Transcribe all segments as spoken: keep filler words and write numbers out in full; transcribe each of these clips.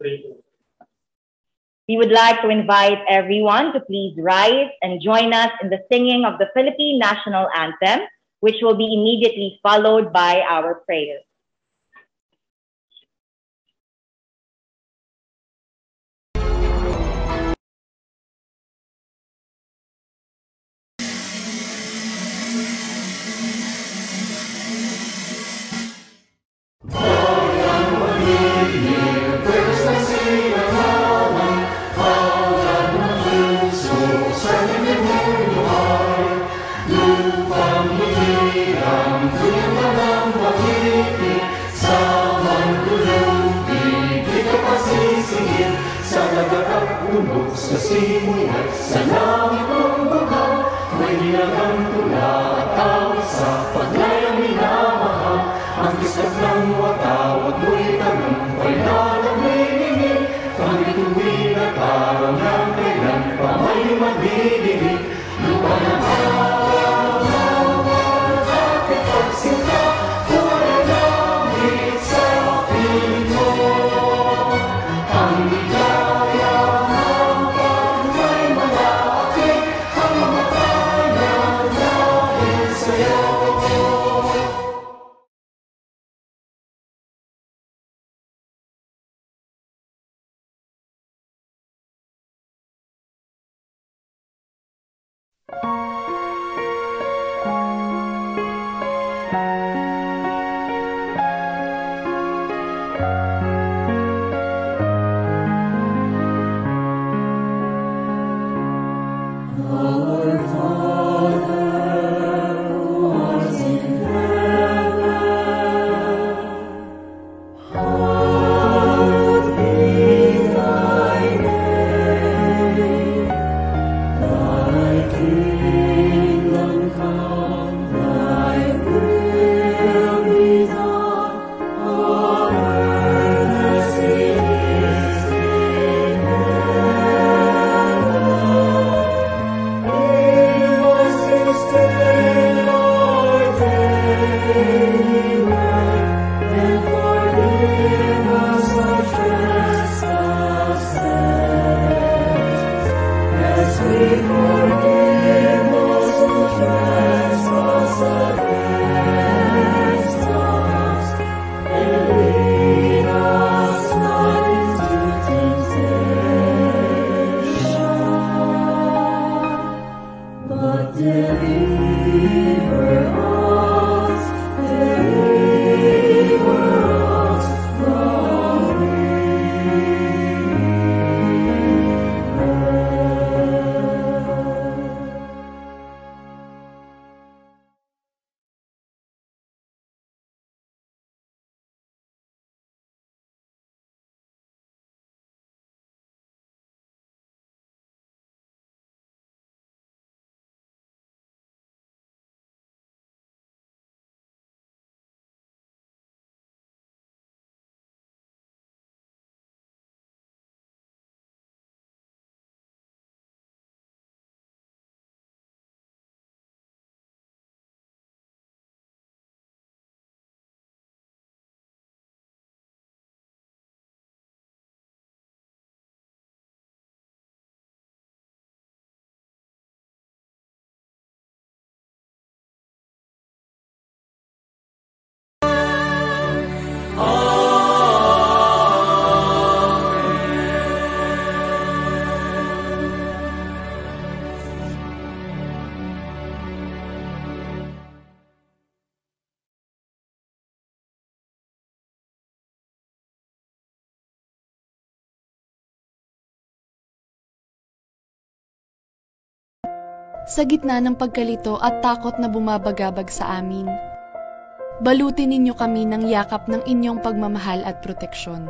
We would like to invite everyone to please rise and join us in the singing of the Philippine National Anthem, which will be immediately followed by our prayer. Sa simula, sa langit ng baha, may nilagang tula at awit sa paglayang minamahal. Ang kisap ng watawat mo'y tagumpay na namimingin, ang bituin at araw ng kailan pa may magdidinig. Lupa ng halaman at ipagsinta, wala langit sa piling mo. Ang ligaya sa gitna ng pagkalito at takot na bumabagabag sa amin. Balutin ninyo kami ng yakap ng inyong pagmamahal at proteksyon.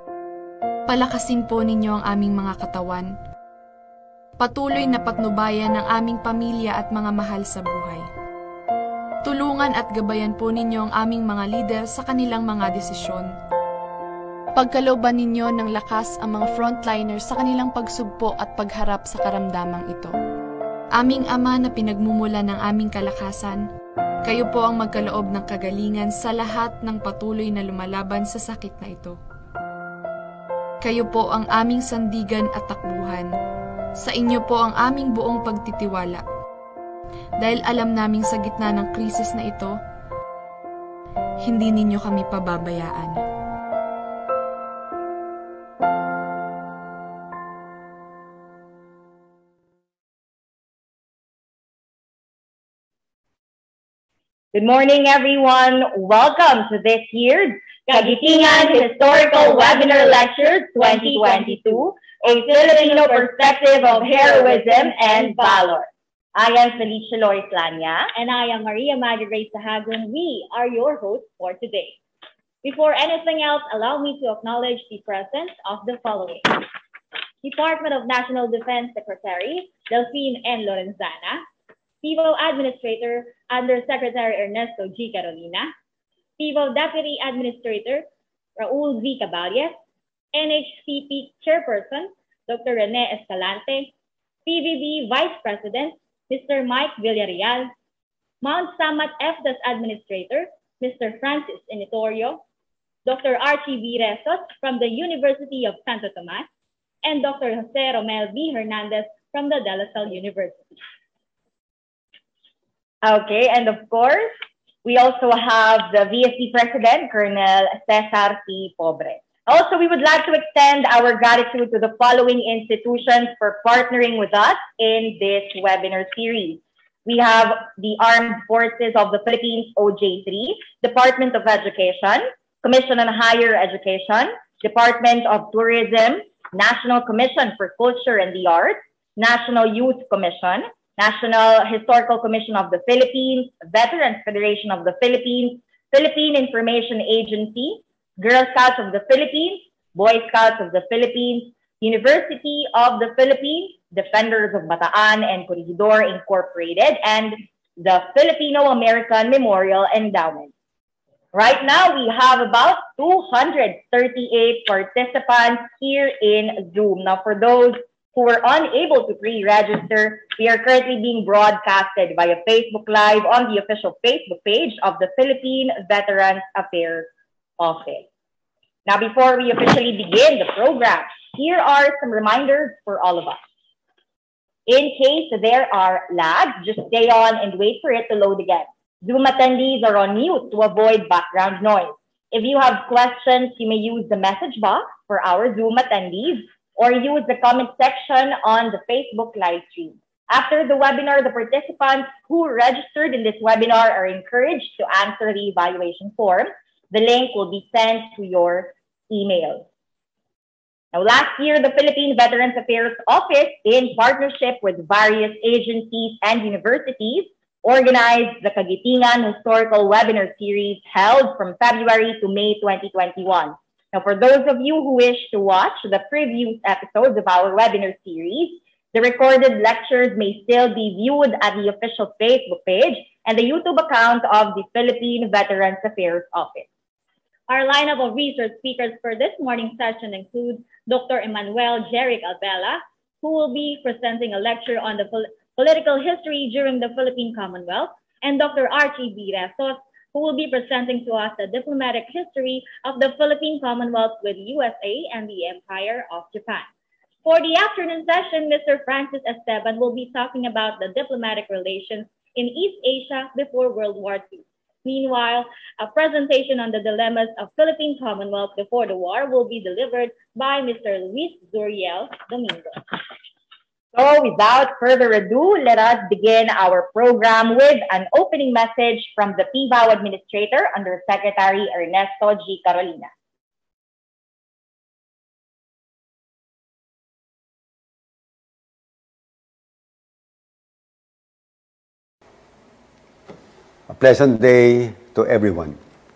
Palakasin po ninyo ang aming mga katawan. Patuloy na patnubayan ang aming pamilya at mga mahal sa buhay. Tulungan at gabayan po ninyo ang aming mga lider sa kanilang mga desisyon. Pagkalooban ninyo ng lakas ang mga frontliners sa kanilang pagsugpo at pagharap sa karamdamang ito. Aming Ama na pinagmumula ng aming kalakasan, kayo po ang magkaloob ng kagalingan sa lahat ng patuloy na lumalaban sa sakit na ito. Kayo po ang aming sandigan at takbuhan. Sa inyo po ang aming buong pagtitiwala. Dahil alam naming sa gitna ng krisis na ito, hindi ninyo kami pababayaan. Good morning, everyone. Welcome to this year's Kagitingan Historical Webinar Lectures twenty twenty-two, a Filipino perspective of heroism and valor. I am Felicia Lois Lanya. And I am Maria Maggie Sahagun. We are your hosts for today. Before anything else, allow me to acknowledge the presence of the following. Department of National Defense Secretary, Delphine N. Lorenzana. P V O Administrator, Undersecretary Ernesto G. Carolina. P V O Deputy Administrator, Raul V. Caballes. N H C P Chairperson, Doctor Rene Escalante. P V B Vice President, Mister Mike Villarreal. Mount Samat F D A S Administrator, Mister Francis Initorio. Doctor Archie V. Resos from the University of Santo Tomas. And Doctor Jose Romel V. Hernandez from the De La Salle University. Okay, and of course, we also have the V S C President, Colonel Cesar C. Pobre. Also, we would like to extend our gratitude to the following institutions for partnering with us in this webinar series. We have the Armed Forces of the Philippines, O J three, Department of Education, Commission on Higher Education, Department of Tourism, National Commission for Culture and the Arts, National Youth Commission, National Historical Commission of the Philippines, Veterans Federation of the Philippines, Philippine Information Agency, Girl Scouts of the Philippines, Boy Scouts of the Philippines, University of the Philippines, Defenders of Bataan and Corregidor Incorporated, and the Filipino-American Memorial Endowment. Right now, we have about two hundred thirty-eight participants here in Zoom. Now, for those who were unable to pre-register, we are currently being broadcasted via Facebook Live on the official Facebook page of the Philippine Veterans Affairs Office. Now, before we officially begin the program, here are some reminders for all of us. In case there are lags, just stay on and wait for it to load again. Zoom attendees are on mute to avoid background noise. If you have questions, you may use the message box for our Zoom attendees, or use the comment section on the Facebook live stream. After the webinar, the participants who registered in this webinar are encouraged to answer the evaluation form. The link will be sent to your email. Now, last year, the Philippine Veterans Affairs Office, in partnership with various agencies and universities, organized the Kagitingan Historical Webinar Series held from February to May twenty twenty-one. Now, for those of you who wish to watch the previous episodes of our webinar series, the recorded lectures may still be viewed at the official Facebook page and the YouTube account of the Philippine Veterans Affairs Office. Our lineup of research speakers for this morning's session includes Doctor Emmanuel Jeric Albela, who will be presenting a lecture on the pol political history during the Philippine Commonwealth, and Doctor Archie V. Resos, who will be presenting to us the diplomatic history of the Philippine Commonwealth with U S A and the Empire of Japan. For the afternoon session, Mister Francis Esteban will be talking about the diplomatic relations in East Asia before World War Two. Meanwhile, a presentation on the dilemmas of Philippine Commonwealth before the war will be delivered by Mister Luis Zuriel Domingo. So without further ado, let us begin our program with an opening message from the P V O Administrator, Undersecretary Ernesto G. Carolina. A pleasant day to everyone.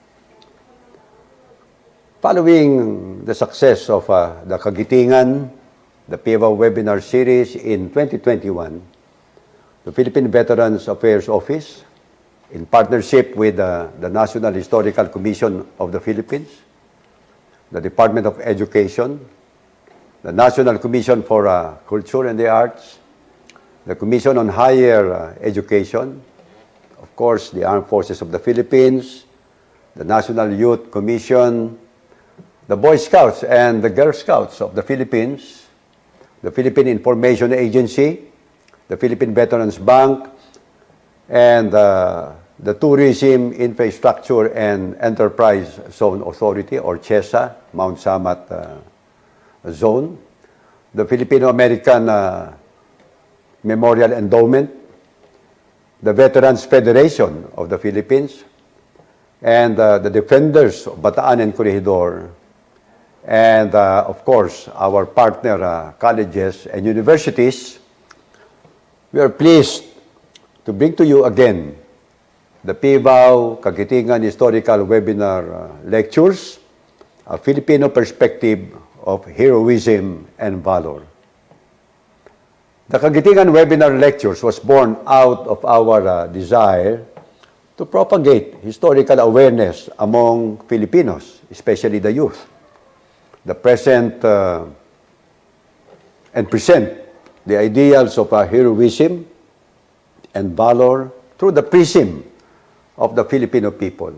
Following the success of uh, the Kagitingan, the P V O webinar series in twenty twenty-one, the Philippine Veterans Affairs Office, in partnership with uh, the National Historical Commission of the Philippines, the Department of Education, the National Commission for uh, Culture and the Arts, the Commission on Higher uh, Education, of course, the Armed Forces of the Philippines, the National Youth Commission, the Boy Scouts and the Girl Scouts of the Philippines, the Philippine Information Agency, the Philippine Veterans Bank, and uh, the Tourism Infrastructure and Enterprise Zone Authority, or CHESA, Mount Samat uh, Zone, the Filipino-American uh, Memorial Endowment, the Veterans Federation of the Philippines, and uh, the Defenders of Bataan and Corregidor, and uh, of course, our partner uh, colleges and universities. We are pleased to bring to you again the PIVAW Kagitingan Historical Webinar uh, Lectures, A Filipino Perspective of Heroism and Valor. The Kagitingan Webinar Lectures was born out of our uh, desire to propagate historical awareness among Filipinos, especially the youth, the present uh, and present the ideals of uh, heroism and valor through the prism of the Filipino people,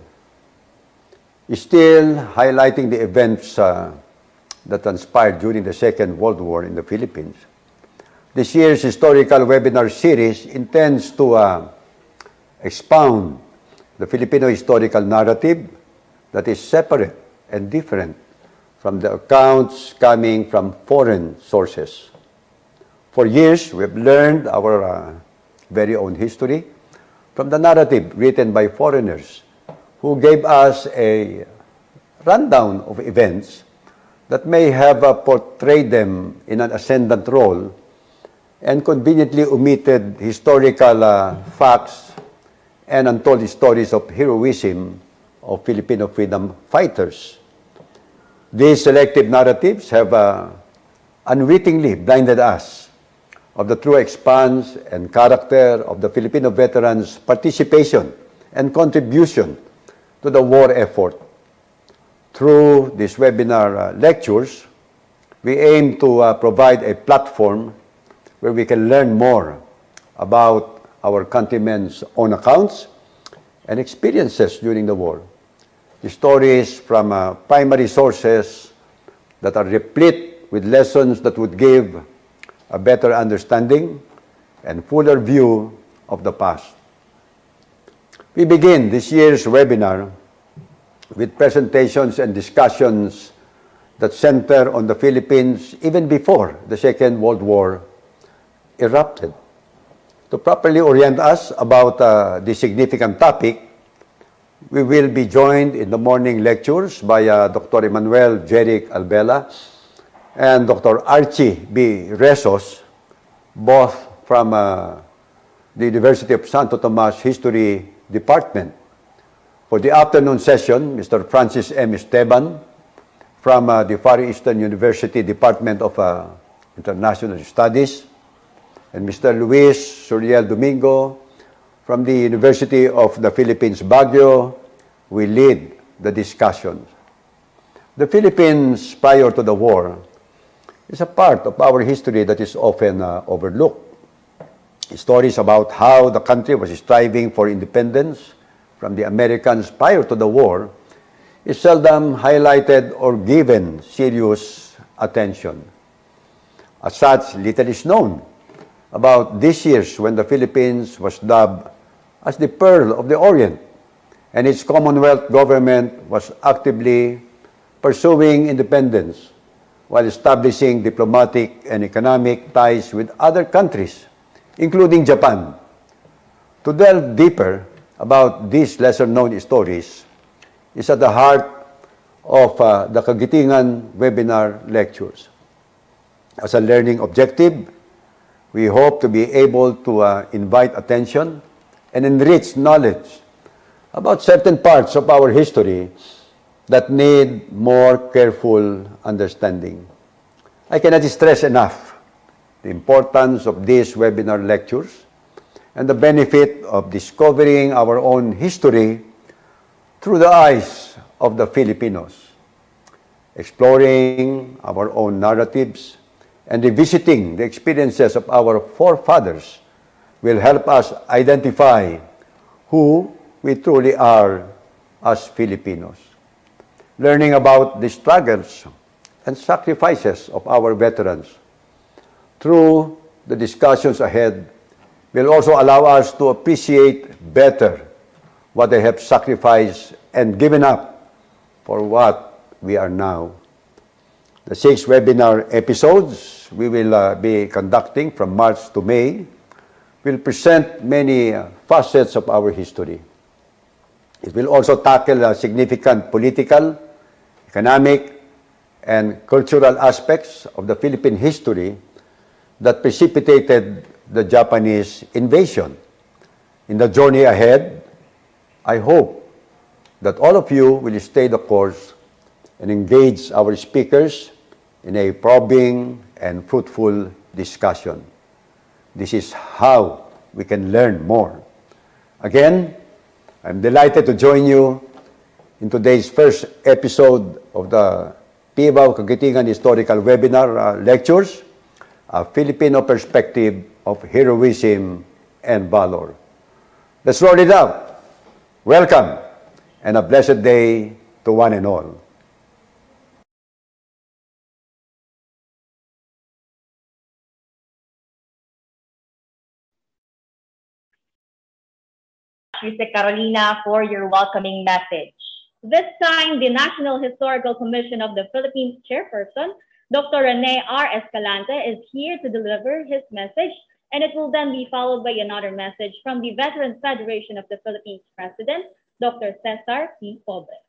still highlighting the events uh, that transpired during the Second World War in the Philippines. This year's historical webinar series intends to uh, expound the Filipino historical narrative that is separate and different from the accounts coming from foreign sources. For years, we have learned our uh, very own history from the narrative written by foreigners who gave us a rundown of events that may have uh, portrayed them in an ascendant role and conveniently omitted historical uh, facts and untold stories of heroism of Filipino freedom fighters. These selective narratives have uh, unwittingly blinded us of the true expanse and character of the Filipino veterans' participation and contribution to the war effort. Through these webinar uh, lectures, we aim to uh, provide a platform where we can learn more about our countrymen's own accounts and experiences during the war. The stories from uh, primary sources that are replete with lessons that would give a better understanding and fuller view of the past. We begin this year's webinar with presentations and discussions that center on the Philippines even before the Second World War erupted. To properly orient us about uh, this significant topic, we will be joined in the morning lectures by uh, Doctor Emmanuel Jeric Albela and Doctor Archie B. Resos, both from uh, the University of Santo Tomas History Department. For the afternoon session, Mister Francis M. Esteban from uh, the Far Eastern University Department of uh, International Studies, and Mister Luis Suriel Domingo from the University of the Philippines, Baguio, will lead the discussion. The Philippines, prior to the war, is a part of our history that is often uh, overlooked. Stories about how the country was striving for independence from the Americans prior to the war is seldom highlighted or given serious attention. As such, little is known about these years when the Philippines was dubbed as the Pearl of the Orient, and its Commonwealth government was actively pursuing independence while establishing diplomatic and economic ties with other countries, including Japan. To delve deeper about these lesser-known stories is at the heart of uh, the Kagitingan webinar lectures. As a learning objective, we hope to be able to uh, invite attention and enrich knowledge about certain parts of our history that need more careful understanding. I cannot stress enough the importance of these webinar lectures and the benefit of discovering our own history through the eyes of the Filipinos, exploring our own narratives and revisiting the experiences of our forefathers will help us identify who we truly are as Filipinos. learning about the struggles and sacrifices of our veterans through the discussions ahead will also allow us to appreciate better what they have sacrificed and given up for what we are now. The six webinar episodes we will uh, be conducting from March to May will present many uh, facets of our history. It will also tackle uh, significant political, economic, and cultural aspects of the Philippine history that precipitated the Japanese invasion. In the journey ahead, I hope that all of you will stay the course and engage our speakers in a probing and fruitful discussion. This is how we can learn more. Again, I'm delighted to join you in today's first episode of the Pibao Kagitingan Historical Webinar uh, Lectures, A Filipino Perspective of Heroism and Valor. Let's roll it out. Welcome, and a blessed day to one and all. Mister Carolina, for your welcoming message. This time, the National Historical Commission of the Philippines Chairperson, Doctor Rene R. Escalante, is here to deliver his message, and it will then be followed by another message from the Veterans Federation of the Philippines President, Doctor Cesar P. Pobre.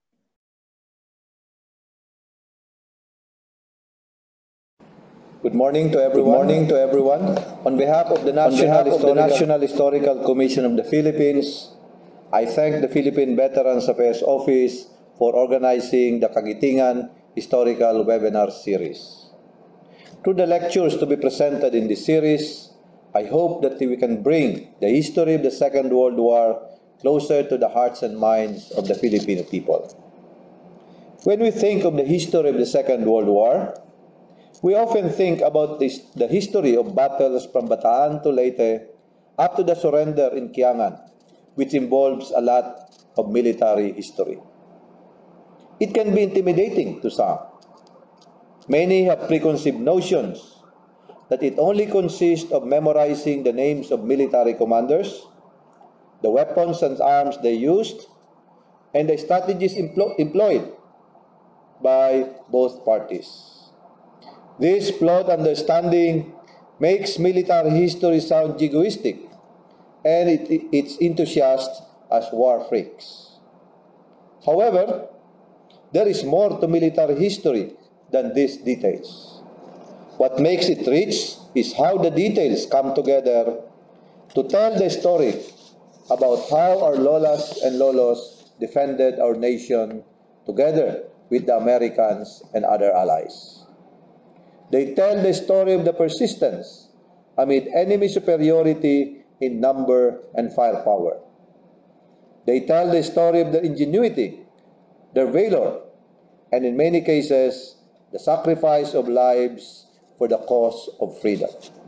Good morning to everyone. Good morning to everyone. On behalf of the National, behalf of the National Historical Commission of the Philippines, I thank the Philippine Veterans Affairs Office for organizing the Kagitingan Historical Webinar Series. Through the lectures to be presented in this series, I hope that we can bring the history of the Second World War closer to the hearts and minds of the Filipino people. When we think of the history of the Second World War, we often think about this, the history of battles from Bataan to Leyte up to the surrender in Kiangan, which involves a lot of military history. It can be intimidating to some. Many have preconceived notions that it only consists of memorizing the names of military commanders, the weapons and arms they used, and the strategies emplo- employed by both parties. This flawed understanding makes military history sound jingoistic and it, its enthusiasts as war freaks. However, there is more to military history than these details. What makes it rich is how the details come together to tell the story about how our lolas and lolos defended our nation together with the Americans and other allies. They tell the story of the persistence amid enemy superiority in number and firepower. They tell the story of their ingenuity, their valor, and in many cases, the sacrifice of lives for the cause of freedom.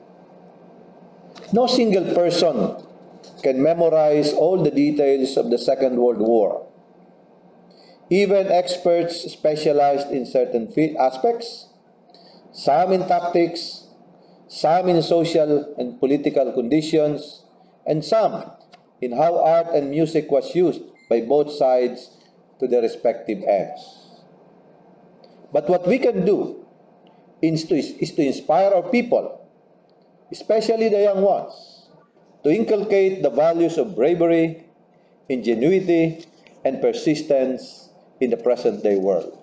No single person can memorize all the details of the Second World War. Even experts specialized in certain aspects, some in tactics, some in social and political conditions, and some in how art and music was used by both sides to their respective ends. But what we can do is to, is to inspire our people, especially the young ones, to inculcate the values of bravery, ingenuity, and persistence in the present-day world.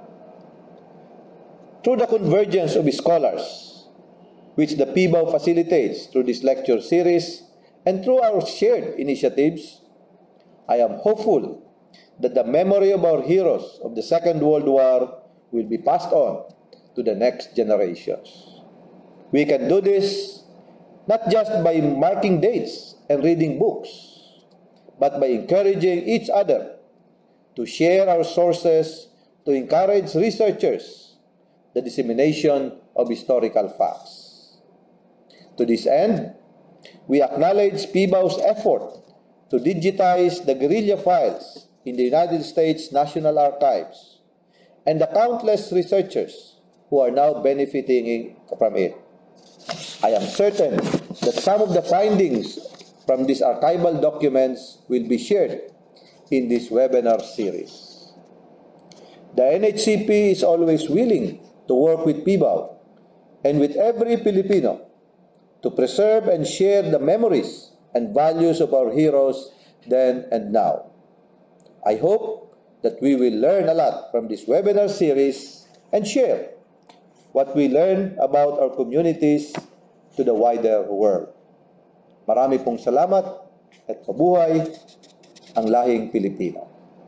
Through the convergence of scholars, which the Pibao facilitates through this lecture series, and through our shared initiatives, I am hopeful that the memory of our heroes of the Second World War will be passed on to the next generations. We can do this not just by marking dates and reading books, but by encouraging each other to share our sources, to encourage researchers, the dissemination of historical facts. To this end, we acknowledge Pibao's effort to digitize the guerrilla files in the United States National Archives, and the countless researchers who are now benefiting from it. I am certain that some of the findings from these archival documents will be shared in this webinar series. The N H C P is always willing to work with P B A W and with every Filipino to preserve and share the memories and values of our heroes then and now. I hope that we will learn a lot from this webinar series and share what we learn about our communities to the wider world. Marami pong salamat at mabuhay ang lahing Pilipino.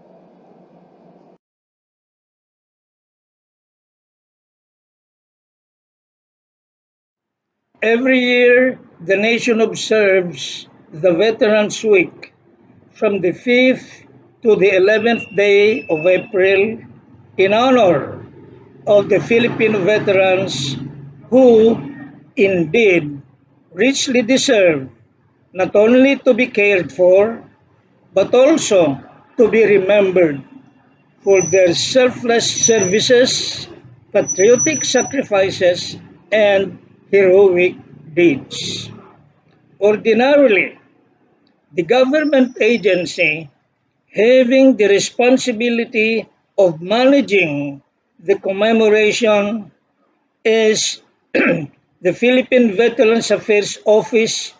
Every year, the nation observes the Veterans Week from the fifth to the eleventh day of April in honor of the Filipino veterans who, indeed, richly deserve not only to be cared for, but also to be remembered for their selfless services, patriotic sacrifices, and heroic deeds. Ordinarily, the government agency having the responsibility of managing the commemoration is the Philippine Veterans Affairs Office,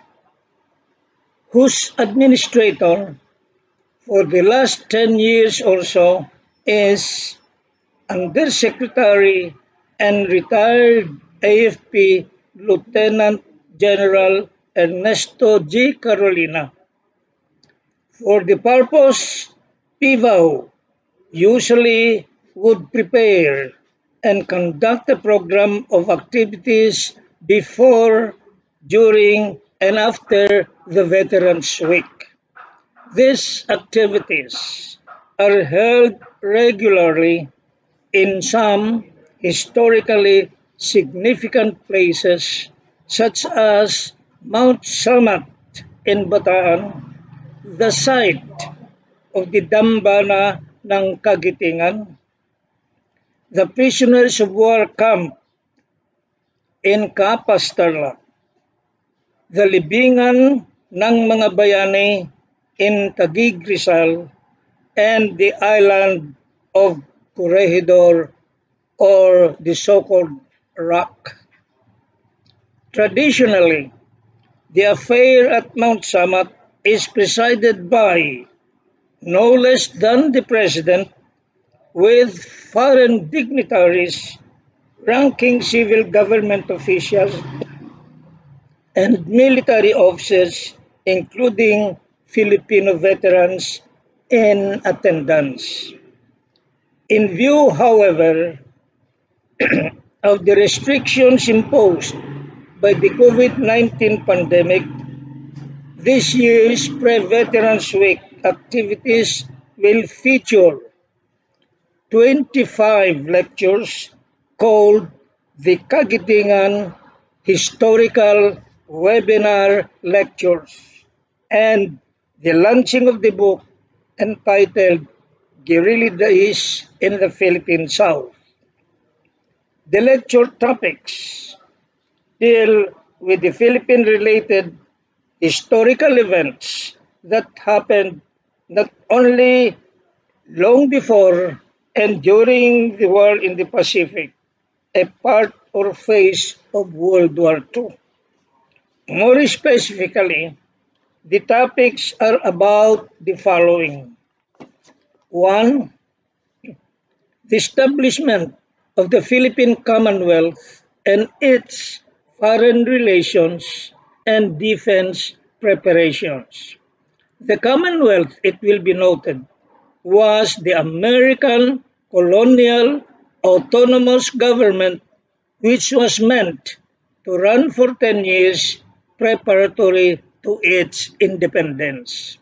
whose administrator for the last ten years or so is Undersecretary and retired A F P Lieutenant General Ernesto G. Carolina. For the purpose, P V A W usually would prepare and conduct a program of activities before, during, and after the Veterans Week. These activities are held regularly in some historically significant places such as Mount Salmat in Bataan, the site of the Dambana ng Kagitingan, the Prisoners of War Camp in Capas, Tarlac, the Libingan ng mga Bayani in Taguig, Rizal, and the island of Corregidor, or the so-called Rock. Traditionally, the affair at Mount Salmat is presided by no less than the President, with foreign dignitaries, ranking civil government officials, and military officers, including Filipino veterans, in attendance. In view, however, of the restrictions imposed by the COVID nineteen pandemic, this year's Pre-Veterans Week activities will feature twenty-five lectures called the Kagitingan Historical Webinar Lectures and the launching of the book entitled Guerrilla Days in the Philippine South. The lecture topics deal with the Philippine-related historical events that happened not only long before and during the war in the Pacific, a part or phase of World War Two. More specifically, the topics are about the following. One, the establishment of the Philippine Commonwealth and its foreign relations and defense preparations. The Commonwealth, it will be noted, was the American colonial autonomous government which was meant to run for ten years preparatory to its independence.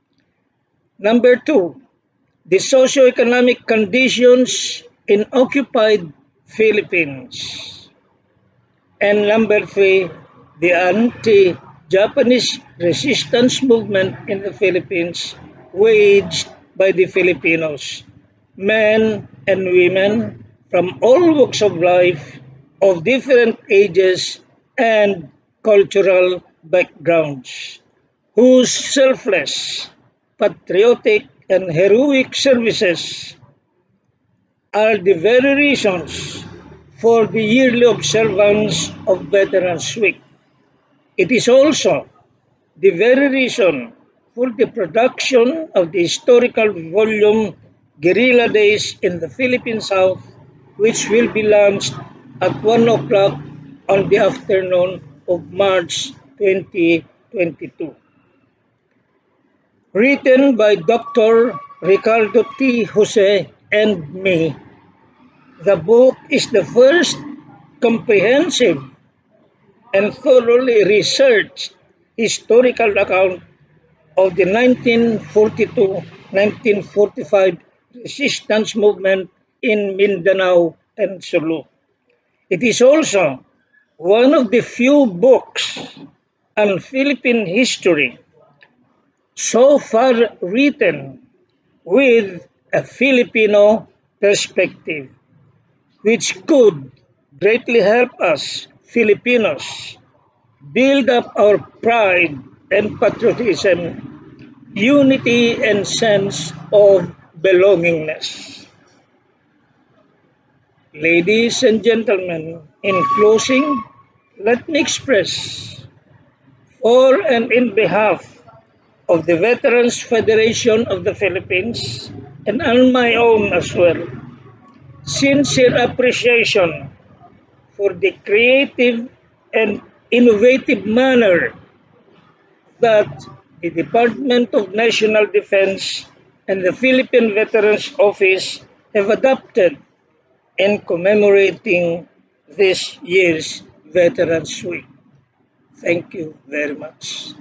Number two, the socio-economic conditions in occupied Philippines. And number three, the anti-Japanese resistance movement in the Philippines waged by the Filipinos, men and women from all walks of life, of different ages and cultural backgrounds, whose selfless, patriotic, and heroic services are the very reasons for the yearly observance of Veterans Week. It is also the very reason for the production of the historical volume Guerrilla Days in the Philippine South, which will be launched at one o'clock on the afternoon of March twenty twenty-two. Written by Doctor Ricardo T. Jose and me, the book is the first comprehensive and thoroughly researched historical account of the nineteen forty-two to nineteen forty-five resistance movement in Mindanao and Sulu. It is also one of the few books on Philippine history so far written with a Filipino perspective, which could greatly help us Filipinos build up our pride and patriotism, unity and sense of belongingness. Ladies and gentlemen, in closing, let me express for and in behalf of the Veterans Federation of the Philippines and on my own as well, sincere appreciation for the creative and innovative manner that the Department of National Defense and the Philippine Veterans Office have adopted in commemorating this year's Veterans Week. Thank you very much.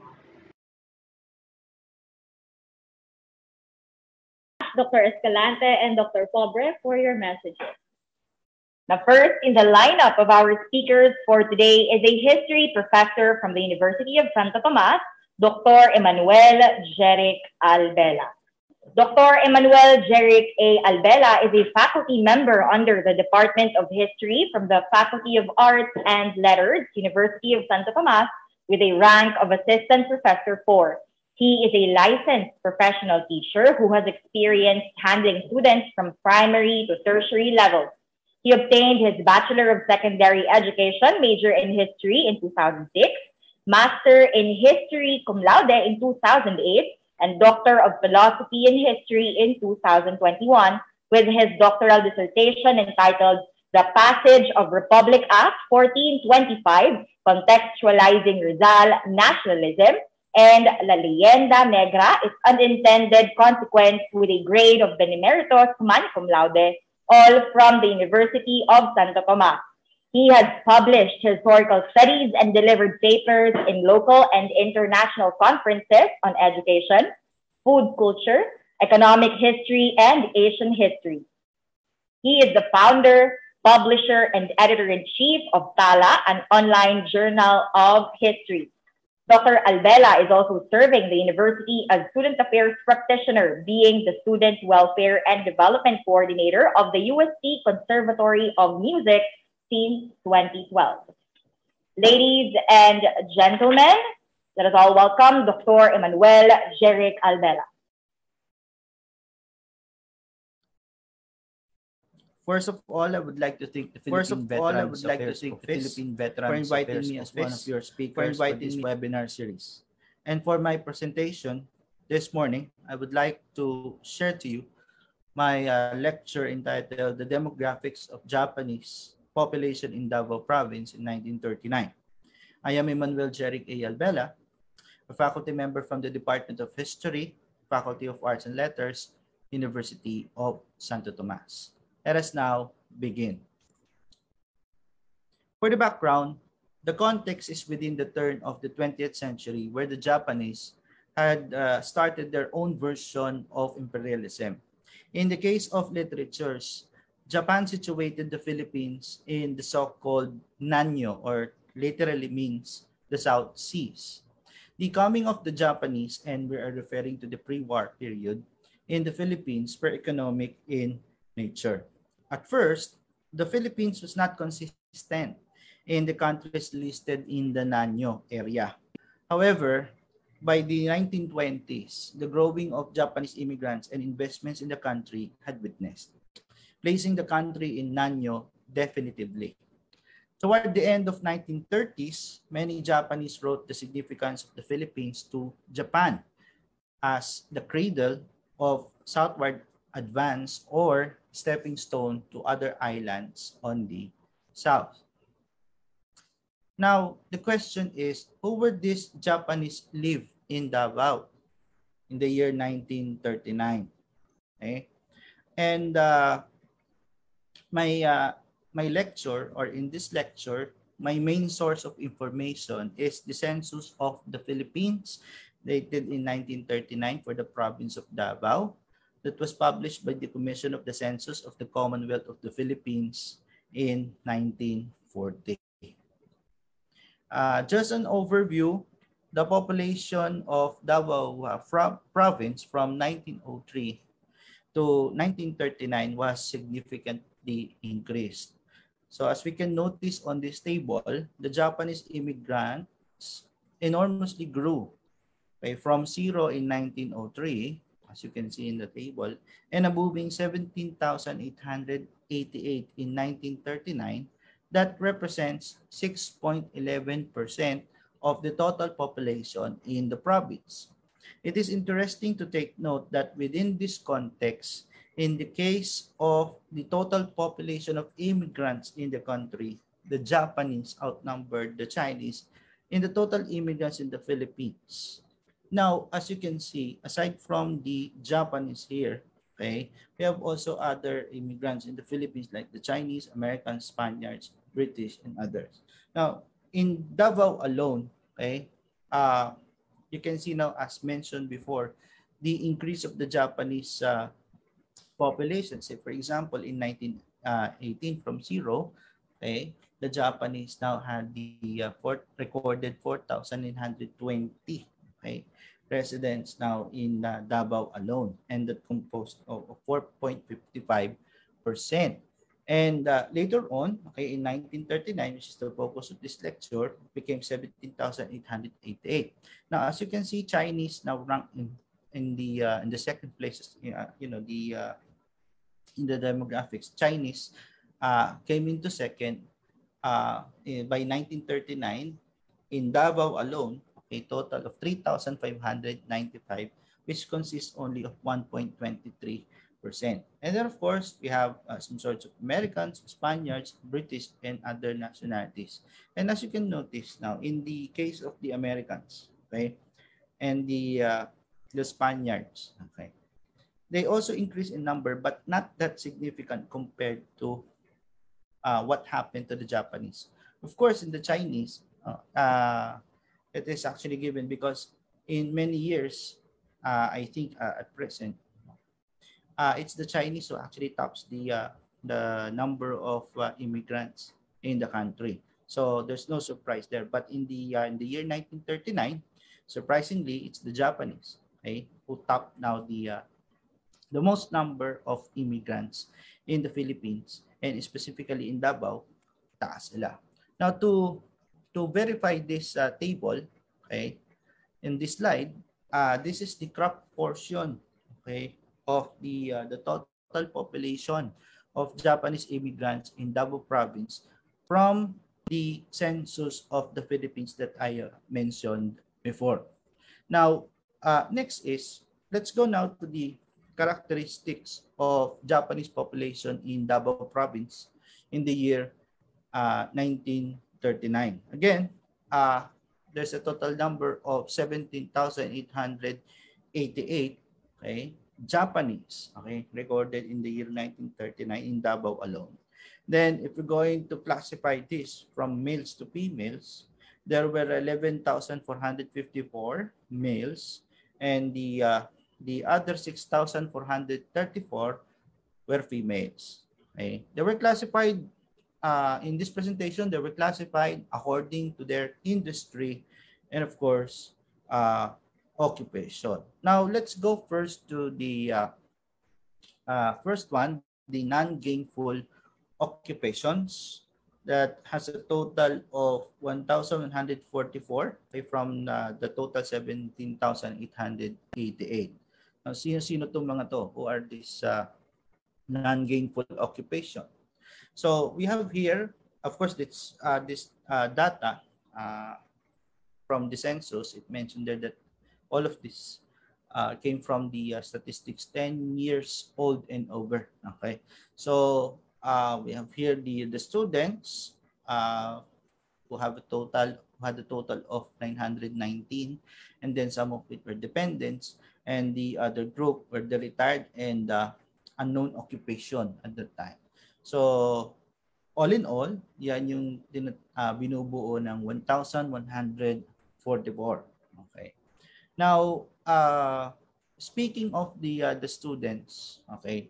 Doctor Escalante and Doctor Pobre for your messages. Now, first in the lineup of our speakers for today is a history professor from the University of Santo Tomas, Doctor Emmanuel Jeric Albela. Doctor Emmanuel Jeric A. Albela is a faculty member under the Department of History from the Faculty of Arts and Letters, University of Santo Tomas, with a rank of Assistant Professor four. He is a licensed professional teacher who has experience handling students from primary to tertiary levels. He obtained his Bachelor of Secondary Education major in History in two thousand six, Master in History cum laude in two thousand eight, and Doctor of Philosophy in History in two thousand twenty-one, with his doctoral dissertation entitled The Passage of Republic Act fourteen twenty-five, Contextualizing Rizal Nationalism, and La Leyenda Negra, its unintended consequence, with a grade of Benemeritus Humani cum laude, all from the University of Santo Tomas. He has published historical studies and delivered papers in local and international conferences on education, food culture, economic history, and Asian history. He is the founder, publisher, and editor-in-chief of Tala, an online journal of history. Doctor Albela is also serving the university as Student Affairs Practitioner, being the Student Welfare and Development Coordinator of the U S T Conservatory of Music since twenty twelve. Ladies and gentlemen, let us all welcome Doctor Emmanuel Jeric Albela. First of all, I would like to thank the Philippine Veterans Affairs for inviting me as one of your speakers for this webinar series. And for my presentation this morning, I would like to share to you my uh, lecture entitled The Demographics of Japanese Population in Davao Province in nineteen thirty-nine. I am Emmanuel Jeric A. Albela, a faculty member from the Department of History, Faculty of Arts and Letters, University of Santo Tomas. Let us now begin. For the background, the context is within the turn of the twentieth century, where the Japanese had uh, started their own version of imperialism. In the case of literatures, Japan situated the Philippines in the so-called Nanyo, or literally means the South Seas. The coming of the Japanese, and we are referring to the pre-war period, in the Philippines per economic in nature. At first, the Philippines was not consistent in the countries listed in the Nanyo area. However, by the nineteen twenties, the growing of Japanese immigrants and investments in the country had witnessed, placing the country in Nanyo definitively. Toward the end of nineteen thirties, many Japanese wrote the significance of the Philippines to Japan as the cradle of southward advance or stepping stone to other islands on the south. Now, the question is, who were these Japanese live in Davao in the year nineteen thirty-nine? Okay? And uh, my, uh, my lecture, or in this lecture, my main source of information is the Census of the Philippines, dated in nineteen thirty-nine for the province of Davao, that was published by the Commission of the Census of the Commonwealth of the Philippines in nineteen forty. Uh, just an overview, the population of Davao uh, from province from nineteen oh three to nineteen thirty-nine was significantly increased. So as we can notice on this table, the Japanese immigrants enormously grew, okay, from zero in nineteen oh three, as you can see in the table, and a booming seventeen thousand eight hundred eighty-eight in nineteen thirty-nine. That represents six point one one percent of the total population in the province. It is interesting to take note that within this context, in the case of the total population of immigrants in the country, the Japanese outnumbered the Chinese in the total immigrants in the Philippines. Now, as you can see, aside from the Japanese here, okay, we have also other immigrants in the Philippines like the Chinese, Americans, Spaniards, British, and others. Now, in Davao alone, okay, uh, you can see now, as mentioned before, the increase of the Japanese uh, population. Say, for example, in nineteen eighteen, from zero, okay, the Japanese now had the uh, four, recorded four thousand nine hundred twenty, okay, residents now in uh, Davao alone, and that composed of four point five five percent. And uh, later on, okay, in nineteen thirty-nine, which is the focus of this lecture, became seventeen thousand eight hundred eighty-eight. Now, as you can see, Chinese now rank in in the uh, in the second place. Uh, you know, the uh, in the demographics, Chinese uh, came into second uh, in, by nineteen thirty-nine. In Davao alone, a total of three thousand five hundred ninety-five, which consists only of one point two three percent. And then, of course, we have uh, some sorts of Americans, Spaniards, British, and other nationalities. And as you can notice now, in the case of the Americans, okay, and the uh, the Spaniards, okay, they also increase in number, but not that significant compared to uh, what happened to the Japanese. Of course, in the Chinese, uh, uh, it is actually given because in many years, uh, I think uh, at present, uh, it's the Chinese who actually tops the uh, the number of uh, immigrants in the country. So there's no surprise there. But in the uh, in the year nineteen thirty-nine, surprisingly, it's the Japanese, okay, who top now the uh, the most number of immigrants in the Philippines, and specifically in Davao, taas sila. Now to to verify this uh, table, okay, in this slide, uh, this is the crop portion, okay, of the uh, the total population of Japanese immigrants in Davao Province from the census of the Philippines that I uh, mentioned before. Now, uh, next is, let's go now to the characteristics of Japanese population in Davao Province in the year uh, nineteen thirty-nine. Again, uh, there's a total number of seventeen thousand eight hundred eighty-eight, okay, Japanese, okay, recorded in the year nineteen thirty-nine in Davao alone. Then, if we're going to classify this from males to females, there were eleven thousand four hundred fifty-four males, and the uh, the other six thousand four hundred thirty-four were females. Okay, they were classified uh, in this presentation. They were classified according to their industry, and of course, uh, occupation. Now, let's go first to the uh, uh, first one, the non-gainful occupations that has a total of one thousand one hundred forty-four from uh, the total seventeen thousand eight hundred eighty-eight. Now, sino-sino itong mga to? Who are these uh, non-gainful occupation? So we have here, of course, this, uh, this uh, data uh, from the census. It mentioned there that all of this uh, came from the uh, statistics ten years old and over. Okay, so uh, we have here the the students uh, who have a total who had a total of nine hundred nineteen, and then some of it were dependents, and the other group were the retired and uh, unknown occupation at the time. So all in all, yan yung uh, binubuo ng one thousand one hundred forty-four. Okay. Now, uh, speaking of the uh, the students, okay,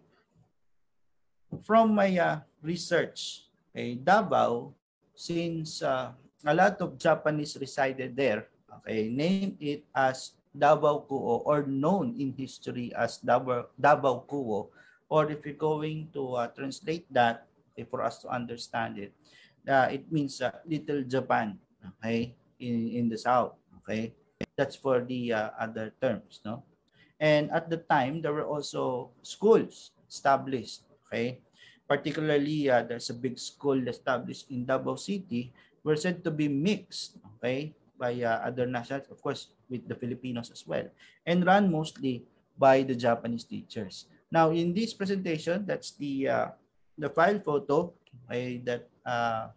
from my uh, research, okay, Davao, since uh, a lot of Japanese resided there, okay, name it as Davao Kuo, or known in history as Davao, Davao Kuo, or if you're going to uh, translate that, okay, for us to understand it, uh, it means uh, Little Japan, okay, in, in the South, okay. That's for the uh, other terms, no? And at the time, there were also schools established, okay? Particularly, uh, there's a big school established in Davao City, were said to be mixed, okay, by uh, other nationals, of course, with the Filipinos as well, and run mostly by the Japanese teachers. Now, in this presentation, that's the uh, the file photo, okay, that uh,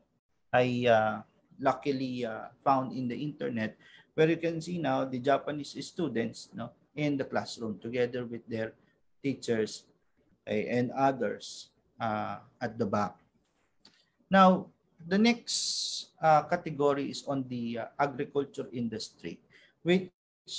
I uh, luckily uh, found in the internet, where you can see now the Japanese students, you know, in the classroom together with their teachers, okay, and others uh, at the back. Now, the next uh, category is on the uh, agriculture industry, which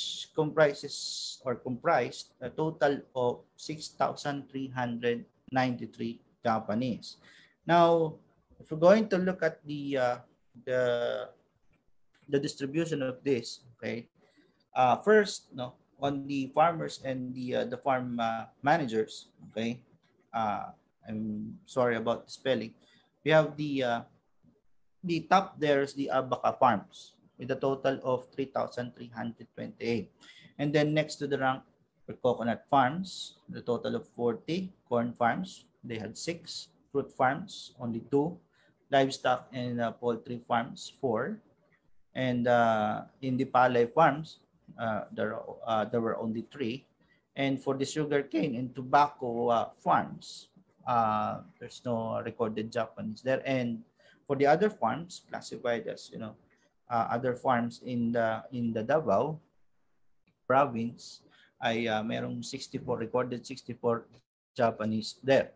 comprises or comprised a total of six thousand three hundred ninety-three Japanese. Now, if we're going to look at the uh, the the distribution of this, okay, uh, first, no, on the farmers and the uh, the farm uh, managers, okay, uh, I'm sorry about the spelling. We have the uh, the top there is the Abaca farms with a total of three thousand three hundred twenty-eight, and then next to the rank were coconut farms, the total of forty, corn farms, they had six, fruit farms only two, livestock and uh, poultry farms four, and uh, in the palay farms uh, there uh, there were only three, and for the sugarcane and tobacco uh, farms uh, there's no recorded Japanese there, and for the other farms classified as, you know, uh, other farms in the in the Davao province ay uh, merong sixty-four recorded sixty-four Japanese there.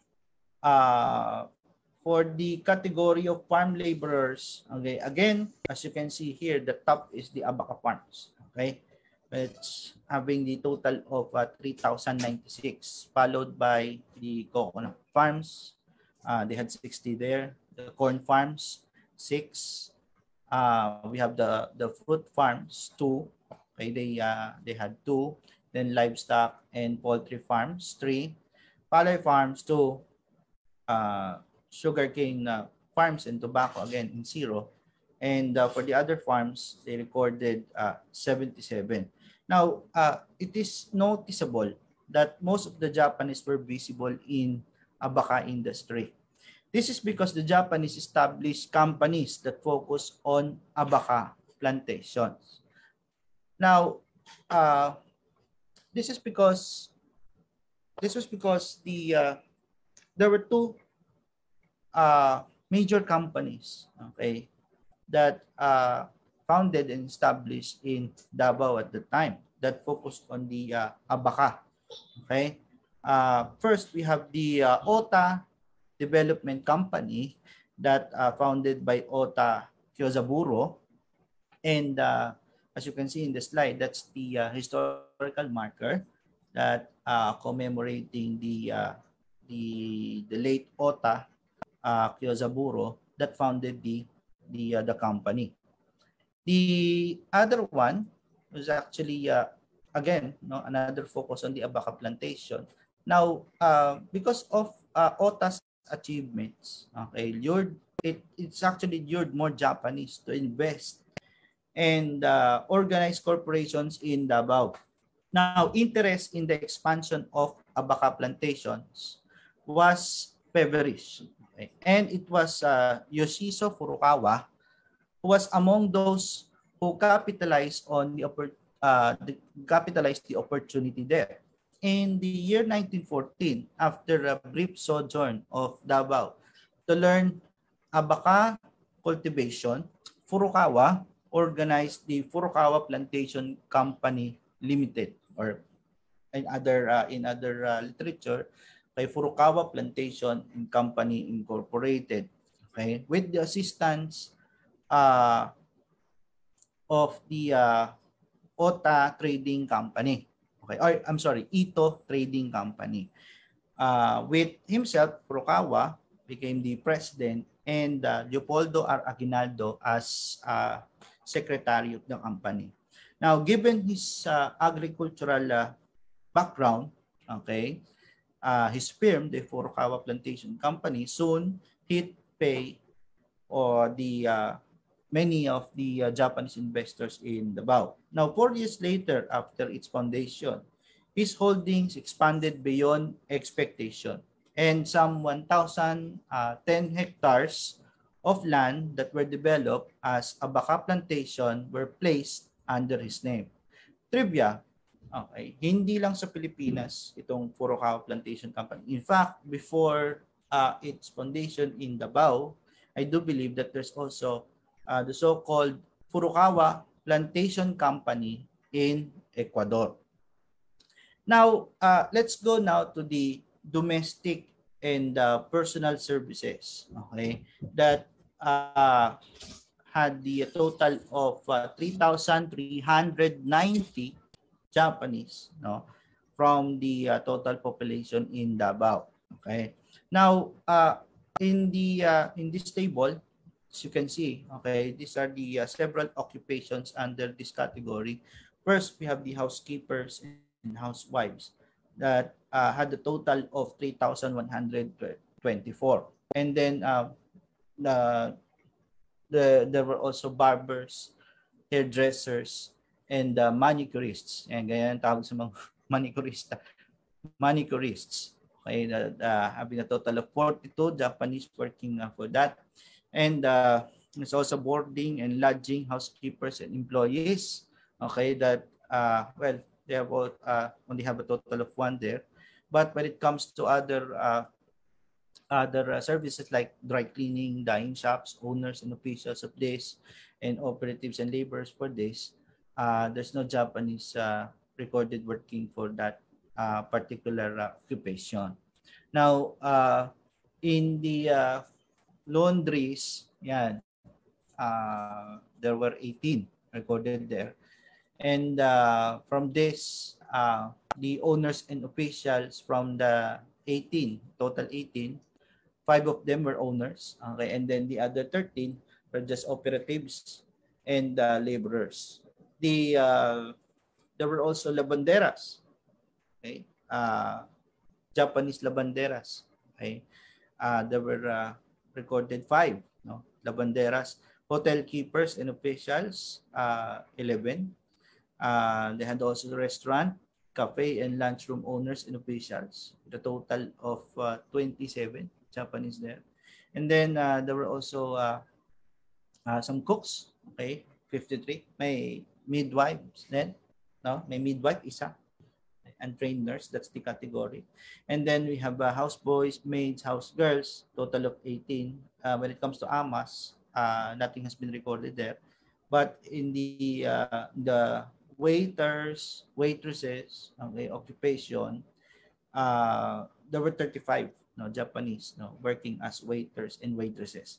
Uh, For the category of farm laborers, okay, again, as you can see here, the top is the Abaca farms, okay? It's having the total of uh, three thousand ninety-six, followed by the coconut farms. Uh, they had sixty there. The corn farms, six. Uh, we have the, the fruit farms, two. Okay, they, uh, they had two. Then livestock and poultry farms, three. Palay farms, two. Uh, sugarcane uh, farms and tobacco, again, in zero. And uh, for the other farms, they recorded uh, seventy-seven. Now, uh, it is noticeable that most of the Japanese were visible in Abaca industry. This is because the Japanese established companies that focus on Abaca plantations. Now, uh, this is because this was because the uh, there were two Uh, major companies, okay, that uh, founded and established in Davao at the time that focused on the uh, Abaca. Okay, uh, first we have the uh, Ota Development Company that uh, founded by Ota Kyozaburo, and uh, as you can see in the slide, that's the uh, historical marker that uh, commemorating the uh, the the late Ota Uh, Kyozaburo that founded the the uh, the company. The other one was actually, uh, again, no, another focus on the abaca plantation. Now, uh, because of uh, O T A's achievements, okay, lured, it, it's actually lured more Japanese to invest and uh, organize corporations in Davao. Now, interest in the expansion of abaca plantations was feverish. Okay? And it was uh, Yoshizo Furukawa who was among those who capitalized on the, uh, the capitalized the opportunity there. In the year nineteen fourteen, after a brief sojourn of Davao to learn abaca cultivation, Furukawa organized the Furukawa Plantation Company Limited, or in other uh, in other uh, literature, kay Furukawa Plantation Company Incorporated, okay, with the assistance uh, of the uh, O T A Trading Company, okay, or I'm sorry, Ito Trading Company. Uh, with himself, Furukawa became the president, and uh, Leopoldo R. Aguinaldo as uh, secretary of the company. Now, given his uh, agricultural uh, background, okay, uh, his firm, the Furukawa Plantation Company, soon hit pay or the uh, many of the uh, Japanese investors in Davao. Now, four years later, after its foundation, his holdings expanded beyond expectation, and some one thousand ten hectares of land that were developed as abaca plantation were placed under his name. Trivia, okay, hindi lang sa Pilipinas itong Furukawa Plantation Company. In fact, before uh, its foundation in Davao, I do believe that there's also uh, the so-called Furukawa Plantation Company in Ecuador. Now, uh, let's go now to the domestic and uh, personal services, okay, that uh, had the total of uh, three thousand three hundred ninety Japanese, no, from the uh, total population in Davao. Okay. Now, uh, in the uh, in this table, as you can see, okay, these are the uh, several occupations under this category. First, we have the housekeepers and housewives that uh, had a total of three thousand one hundred twenty-four. And then uh, the, the there were also barbers, hairdressers, and uh, manicurists. And ganyan tawag sa mga manicurista. Manicurists. Okay, that uh, having a total of forty-two Japanese working uh, for that. And uh, there's also boarding and lodging housekeepers and employees. Okay, that uh, well, they have all, uh, only have a total of one there. But when it comes to other uh, other uh, services like dry cleaning, dyeing shops, owners and officials of this, and operatives and laborers for this, uh, there's no Japanese uh, recorded working for that uh, particular uh, occupation. Now, uh, in the uh, laundries, yan, uh, there were eighteen recorded there. And uh, from this, uh, the owners and officials from the eighteen, total eighteen, five of them were owners, okay, and then the other thirteen were just operatives and uh, laborers. The uh, there were also lavanderas, okay, uh, Japanese lavanderas, okay. Uh, there were uh, recorded five, no, lavanderas, hotel keepers and officials, uh, eleven. Uh, they had also the restaurant, cafe, and lunchroom owners and officials, with a total of uh, twenty-seven Japanese there. And then uh, there were also uh, uh, some cooks, okay, fifty-three. May midwives then, no? May midwife, isa. And trained nurse, that's the category. And then we have uh, houseboys, maids, house girls, total of eighteen. Uh, when it comes to amas, uh, nothing has been recorded there. But in the uh, the waiters, waitresses, okay, occupation, uh, there were thirty-five, no, Japanese, no, working as waiters and waitresses.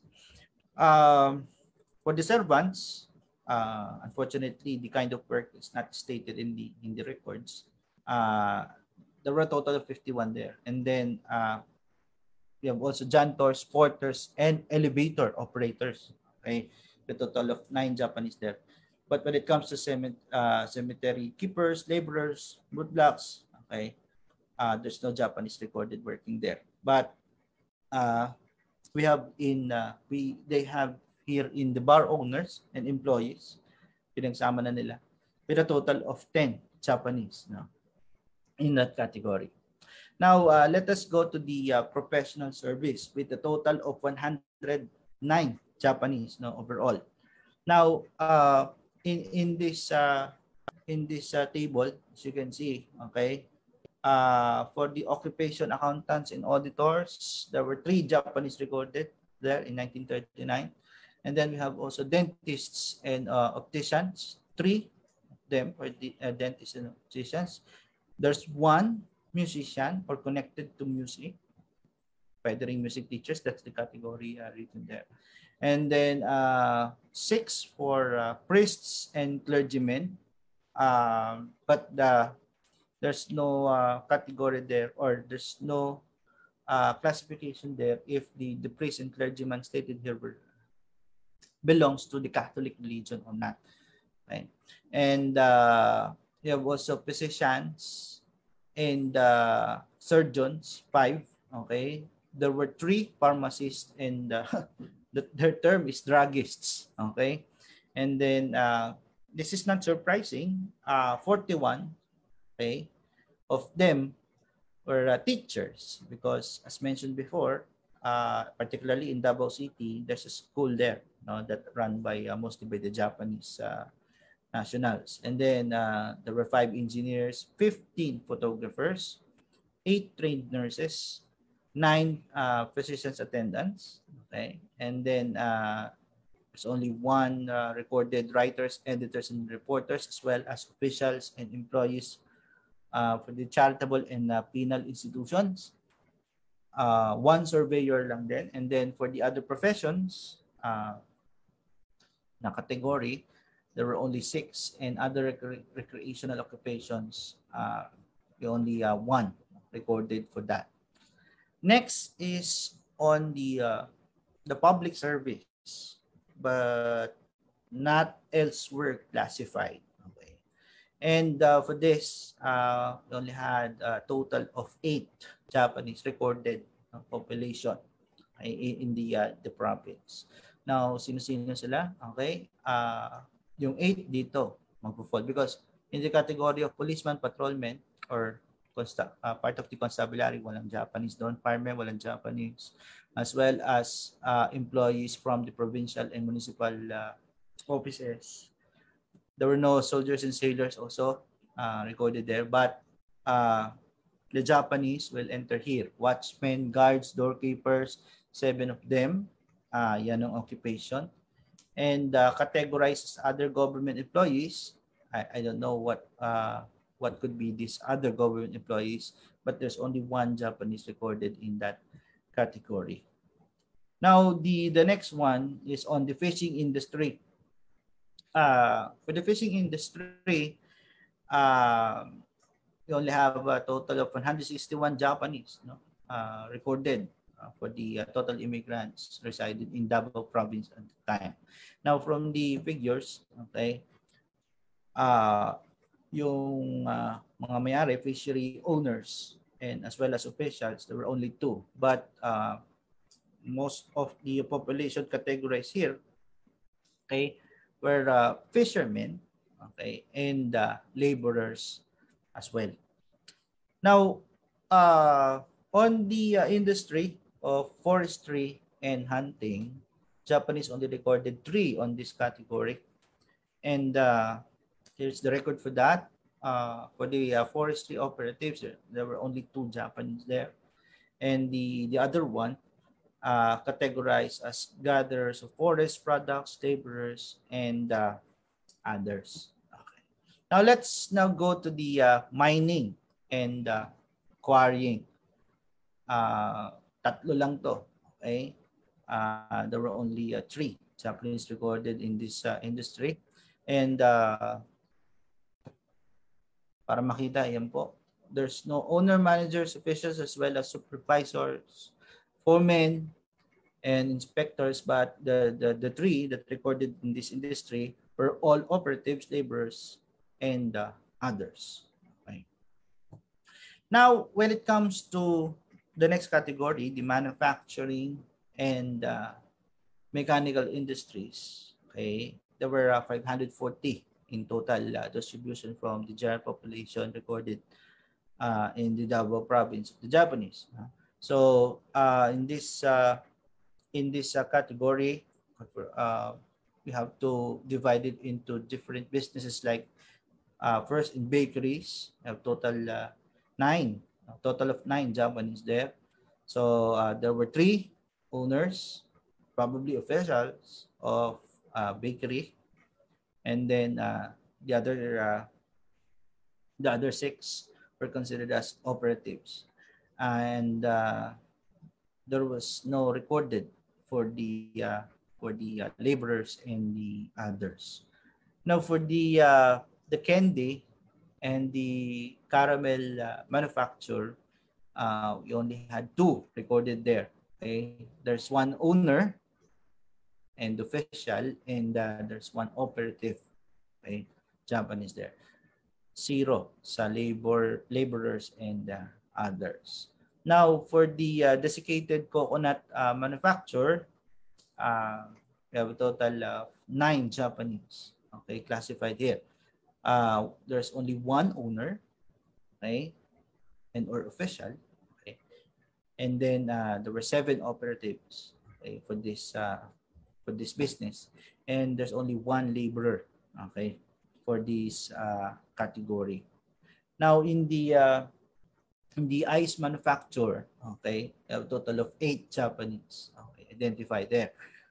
Um, for the servants, uh, unfortunately, the kind of work is not stated in the in the records. Uh, there were a total of fifty-one there, and then uh, we have also janitors, porters, and elevator operators. Okay, the total of nine Japanese there. But when it comes to cemetery, uh, cemetery keepers, laborers, woodblocks, okay, uh, there's no Japanese recorded working there. But uh, we have in uh, we they have here in the bar owners and employees, pinagsama na nila, with a total of ten Japanese, no, in that category. Now uh, let us go to the uh, professional service with a total of one hundred nine Japanese, no, overall. Now uh, in in this uh, in this uh, table, as you can see, okay, uh, for the occupation accountants and auditors, there were three Japanese recorded there in nineteen thirty-nine, and then we have also dentists and uh, opticians, three of them for the uh, dentists and opticians. There's one musician or connected to music, federing music teachers. That's the category uh, written there. And then uh, six for uh, priests and clergymen, uh, but the, there's no uh, category there, or there's no uh, classification there if the, the priest and clergyman stated here were, belongs to the Catholic religion or not. Right? And uh, you have also physicians and uh, surgeons, five. Okay, there were three pharmacists and uh, the, their term is druggists, okay? And then uh, this is not surprising, uh, forty-one, okay, of them were uh, teachers because as mentioned before, uh, particularly in Davao City, there's a school there, no, that run by uh, mostly by the Japanese uh, nationals. And then uh, there were five engineers, fifteen photographers, eight trained nurses, nine uh, physicians attendants, okay, and then uh, there's only one uh, recorded writers, editors, and reporters, as well as officials and employees uh, for the charitable and uh, penal institutions. Uh, one surveyor lang din, and then for the other professions, uh, na category, there were only six, and other rec recreational occupations, uh, only uh, one recorded for that. Next is on the uh, the public service, but not elsewhere classified. Okay, and uh, for this, uh, we only had a total of eight Japanese recorded uh, population uh, in, in the uh, the province. Now, sino-sino sila? Okay, uh, yung eight dito magpo-fall because in the category of policeman, patrolmen, or Consta uh, part of the constabulary, walang Japanese doon. Firemen, walang Japanese. As well as uh, employees from the provincial and municipal uh, offices. There were no soldiers and sailors also uh, recorded there. But uh, the Japanese will enter here. Watchmen, guards, doorkeepers, seven of them. Uh, yan ang occupation. And uh, categorized as other government employees. I, I don't know what... Uh, what could be these other government employees, but there's only one Japanese recorded in that category. Now, the, the next one is on the fishing industry. Uh, for the fishing industry, uh, we only have a total of one hundred sixty-one Japanese, no, uh, recorded uh, for the uh, total immigrants resided in Davao province at the time. Now, from the figures, okay, uh, yung uh, mga may-ari, fishery owners, and as well as officials, there were only two. But uh, most of the population categorized here, okay, were uh, fishermen, okay, and uh, laborers as well. Now, uh, on the uh, industry of forestry and hunting, Japanese only recorded three on this category, and uh, here's the record for that. Uh, for the uh, forestry operatives, there were only two Japanese there. And the, the other one uh, categorized as gatherers of forest products, laborers, and uh, others. Okay. Now let's now go to the uh, mining and uh, quarrying. Uh, tatlo lang to. Okay. Uh, there were only uh, three Japanese recorded in this uh, industry. And uh, para makita, yan po. There's no owner, managers, officials, as well as supervisors, foremen, and inspectors. But the, the, the three that recorded in this industry were all operatives, laborers, and uh, others. Okay. Now, when it comes to the next category, the manufacturing and uh, mechanical industries, okay, there were uh, five hundred forty in total uh, distribution from the general population recorded uh, in the Davao province of the Japanese. Uh, so uh, in this uh, in this uh, category, uh, we have to divide it into different businesses. Like uh, first in bakeries, we have total uh, nine, a total of nine Japanese there. So uh, there were three owners, probably officials of uh, bakery, and then uh, the other uh, the other six were considered as operatives, and uh, there was no recorded for the uh, for the uh, laborers and the others. Now for the uh, the candy and the caramel uh, manufacture, uh, we only had two recorded there. Okay, there's one owner and official, and uh, there's one operative, okay, Japanese there. Zero sa labor laborers and uh, others. Now for the uh, desiccated coconut uh, manufacture, uh, we have a total of nine Japanese, okay, classified here. Uh, there's only one owner, okay, and or official, okay, and then uh, there were seven operatives, okay, for this uh, for this business, and there's only one laborer, okay, for this uh, category. Now in the uh, in the ice manufacture, okay, we have a total of eight Japanese, okay, identified there.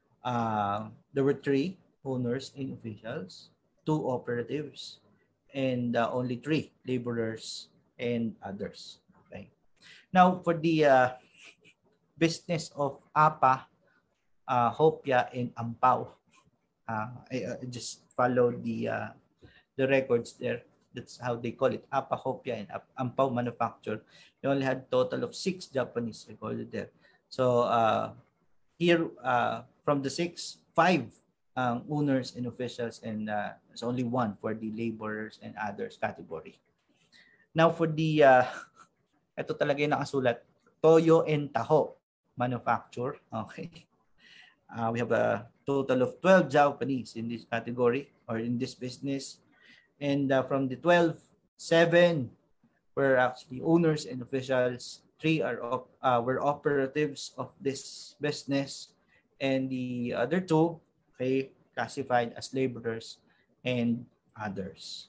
Uh, there were three owners and officials, two operatives, and uh, only three laborers and others. Okay. Now for the uh, business of APA, uh, Hopia, and Ampao, uh, I, I just followed the uh, the records there. That's how they call it, APA, Hopia, and Ampao manufacture. We only had a total of six Japanese recorded there. So uh, here, uh, from the six, five um, owners and officials, and uh, there's only one for the laborers and others category. Now for the, uh, ito talaga yung nakasulat, Toyo and Taho manufacture. Okay. Uh, we have a total of twelve Japanese in this category or in this business. And uh, from the twelve, seven were actually owners and officials. Three are op uh, were operatives of this business, and the other two, okay, classified as laborers and others.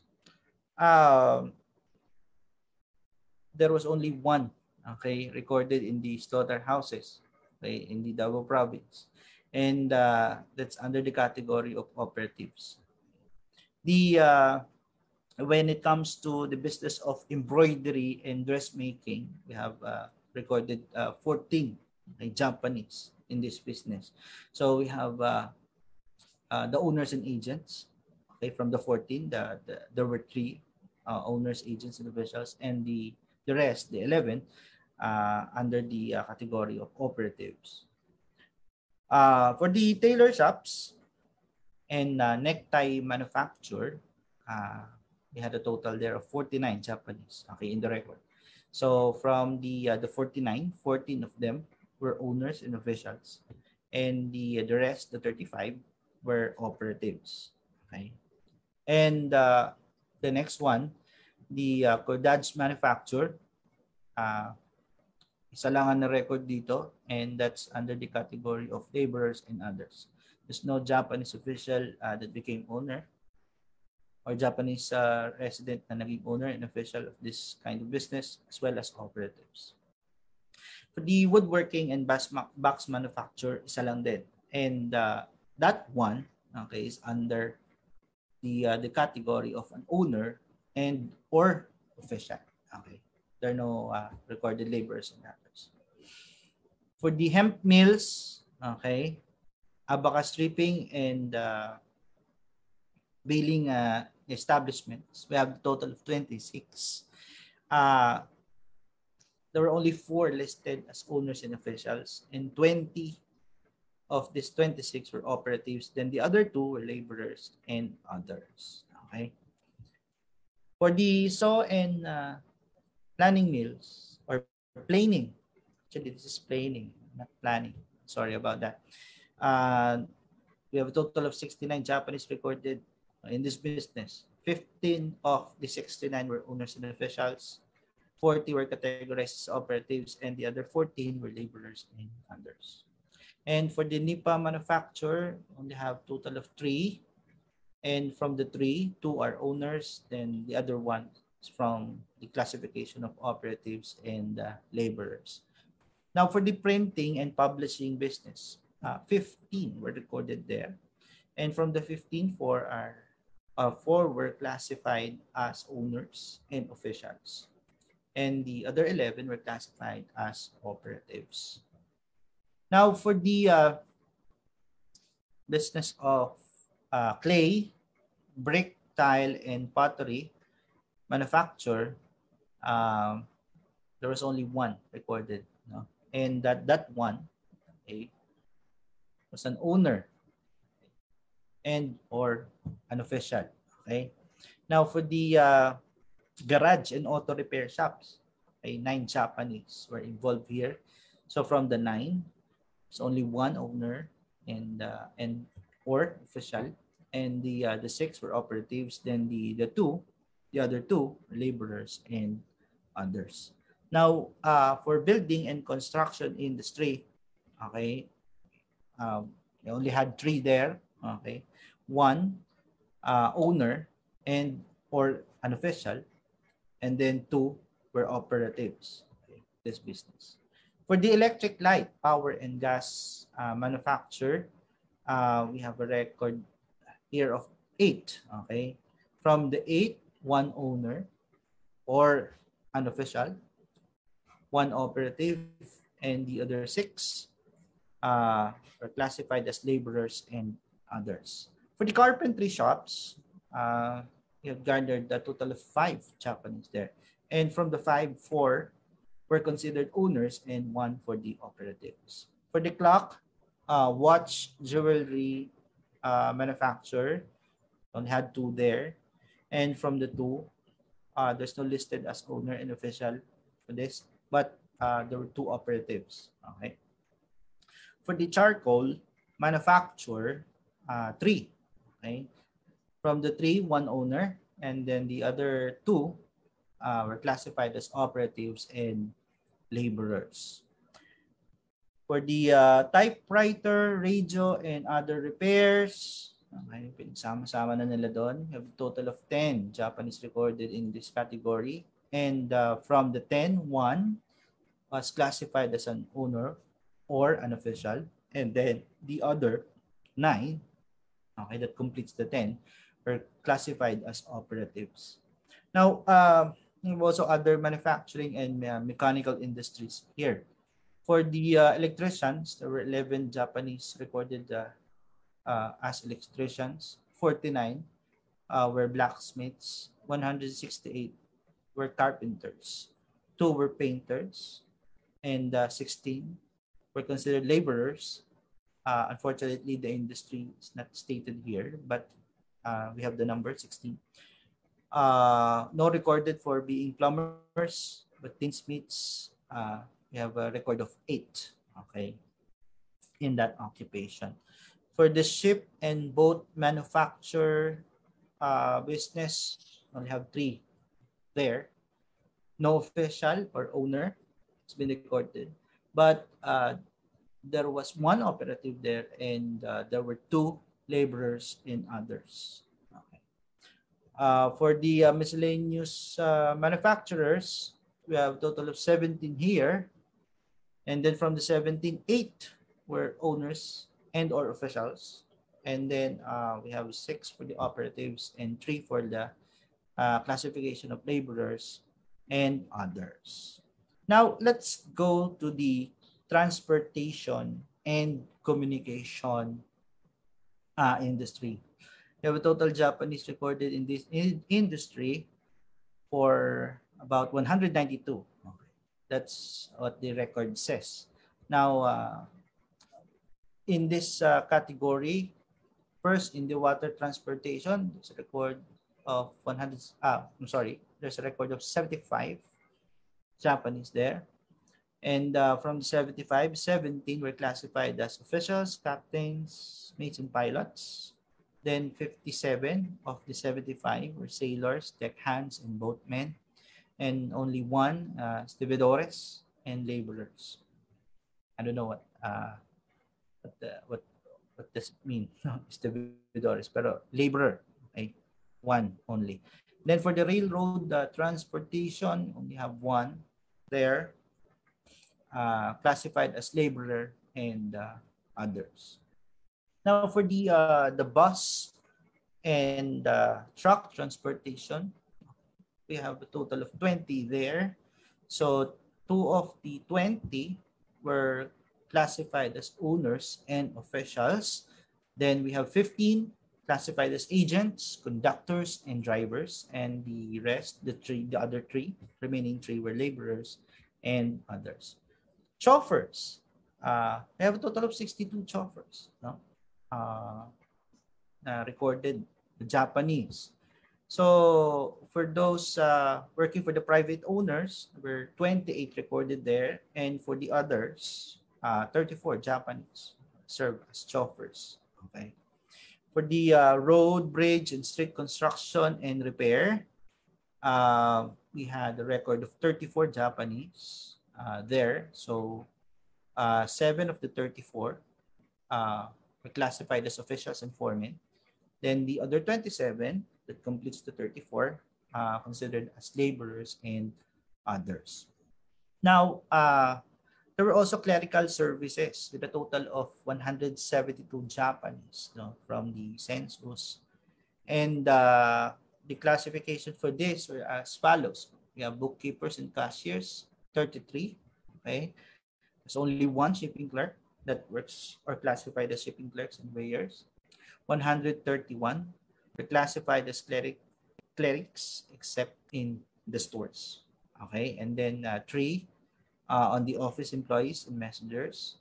Um, there was only one, okay, recorded in the slaughterhouses, okay, in the Davao province, and uh, that's under the category of operatives. The uh, when it comes to the business of embroidery and dressmaking, we have uh, recorded uh, fourteen okay, Japanese in this business. So we have uh, uh, the owners and agents. Okay, from the fourteen, the, the, there were three uh, owners, agents, and officials, and the the rest, the eleven, uh, under the uh, category of operatives. Uh, for the tailor shops and uh, necktie manufacture, uh, we had a total there of forty-nine Japanese, okay, in the record. So from the uh, the forty-nine, fourteen of them were owners and officials, and the uh, the rest, the thirty-five, were operatives, okay. And uh, the next one, the uh, cordage manufacture, uh, isa lang ang na-record dito, and that's under the category of laborers and others. There's no Japanese official uh, that became owner, or Japanese uh, resident na naging owner and official of this kind of business, as well as operatives. For the woodworking and box manufacture, isa lang din. And uh, that one, okay, is under the uh, the category of an owner and or official. Okay, there are no uh, recorded laborers and others. For the hemp mills, okay, abaca stripping and uh, baling uh, establishments, we have a total of twenty-six. Uh, there were only four listed as owners and officials, and twenty of these twenty-six were operatives. Then the other two were laborers and others. Okay. For the saw and uh, planning mills or planing, actually this is planing, not planning. Sorry about that. Uh, we have a total of sixty-nine Japanese recorded in this business. fifteen of the sixty-nine were owners and officials. forty were categorized as operatives, and the other fourteen were laborers and others. And for the Nipa manufacturer, only have total of three. And from the three, two are owners, then the other one is from the classification of operatives and uh, laborers. Now for the printing and publishing business, uh, fifteen were recorded there. And from the fifteen, four are uh, four were classified as owners and officials. And the other eleven were classified as operatives. Now for the uh, business of uh, clay, brick, tile, and pottery manufacture, um, there was only one recorded, no? And that that one, okay, was an owner and or an official. Okay. Now for the uh, garage and auto repair shops, okay, nine Japanese were involved here. So from the nine, there's only one owner and uh, and or official, and the uh, the six were operatives. Then the the two, the other two were laborers and others. Now uh, for building and construction industry, okay, um, we only had three there. Okay, one uh, owner and or an official, and then two were operatives. Okay, this business. For the electric light, power, and gas uh, manufacture, uh, we have a record here of eight. Okay, from the eight, one owner or an official, one operative, and the other six uh, are classified as laborers and others. For the carpentry shops, uh, we have garnered a total of five Japanese there. And from the five, four were considered owners and one for the operatives. For the clock, uh, watch, jewelry uh, manufacturer, only had two there. And from the two, uh, there's no listed as owner and official for this, but uh, there were two operatives. Okay. For the charcoal manufacturer, uh, three. Okay. From the three, one owner, and then the other two uh, were classified as operatives and laborers. For the uh, typewriter, radio, and other repairs, okay, pinagsama-sama na nila doon. We have a total of ten Japanese recorded in this category. And uh, from the ten, one was classified as an owner or an official. And then the other nine, okay, that completes the ten, were classified as operatives. Now, uh, we have also other manufacturing and uh, mechanical industries here. For the uh, electricians, there were eleven Japanese recorded uh, uh, as electricians, forty-nine uh, were blacksmiths, one hundred sixty-eight were carpenters, two were painters, and uh, sixteen were considered laborers. Uh, unfortunately, the industry is not stated here, but uh, we have the number sixteen. Uh, no recorded for being plumbers, but tinsmiths, uh, we have a record of eight, okay, in that occupation. For the ship and boat manufacture uh, business, only have three there. No official or owner has been recorded, but uh, there was one operative there, and uh, there were two laborers and others. Okay. Uh, for the uh, miscellaneous uh, manufacturers, we have a total of seventeen here. And then from the seventeen, eight were owners and or officials. And then uh, we have six for the operatives and three for the uh, classification of laborers and others. Now, let's go to the transportation and communication uh, industry. We have a total Japanese recorded in this in industry for about one hundred ninety-two. Okay. That's what the record says. Now, uh, in this uh, category, first in the water transportation, there's a record of one hundred, ah, I'm sorry, there's a record of seventy-five Japanese there. And uh, from the seventy-five, seventeen were classified as officials, captains, mates, and pilots. Then fifty-seven of the seventy-five were sailors, deckhands, and boatmen. And only one, uh, stevedores and laborers. I don't know what uh, what, uh, what what does it mean, stevedores, pero laborer, okay? One only. Then for the railroad uh, transportation, only have one there, uh, classified as laborer and uh, others. Now for the uh, the bus and uh, truck transportation, we have a total of twenty there. So two of the twenty were classified as owners and officials. Then we have fifteen classified as agents, conductors, and drivers, and the rest, the three, the other three, remaining three were laborers and others. Chauffeurs, uh, we have a total of sixty-two chauffeurs, no? Uh, uh, recorded, the Japanese. So for those uh, working for the private owners, there were twenty-eight recorded there, and for the others, uh, thirty-four Japanese serve as chauffeurs. Okay. For the uh, road, bridge, and street construction and repair, uh, we had a record of thirty-four Japanese uh, there. So uh, seven of the thirty-four uh, were classified as officials and foremen. Then the other twenty-seven, that completes the thirty-four, uh, considered as laborers and others. Now, uh, there were also clerical services with a total of one hundred seventy-two Japanese, no, from the census. And uh, the classification for this were as follows. We have bookkeepers and cashiers, thirty-three. Okay. There's only one shipping clerk that works or classified as shipping clerks and weighers. one hundred thirty-one were classified as cleric, clerics, except in the stores. Okay. And then uh, three Uh, on the office employees and messengers,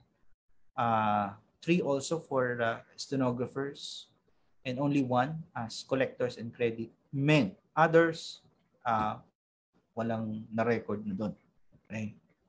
uh, three also for uh, stenographers, and only one as collectors and credit men. Others, uh, walang na-record na doon. Okay.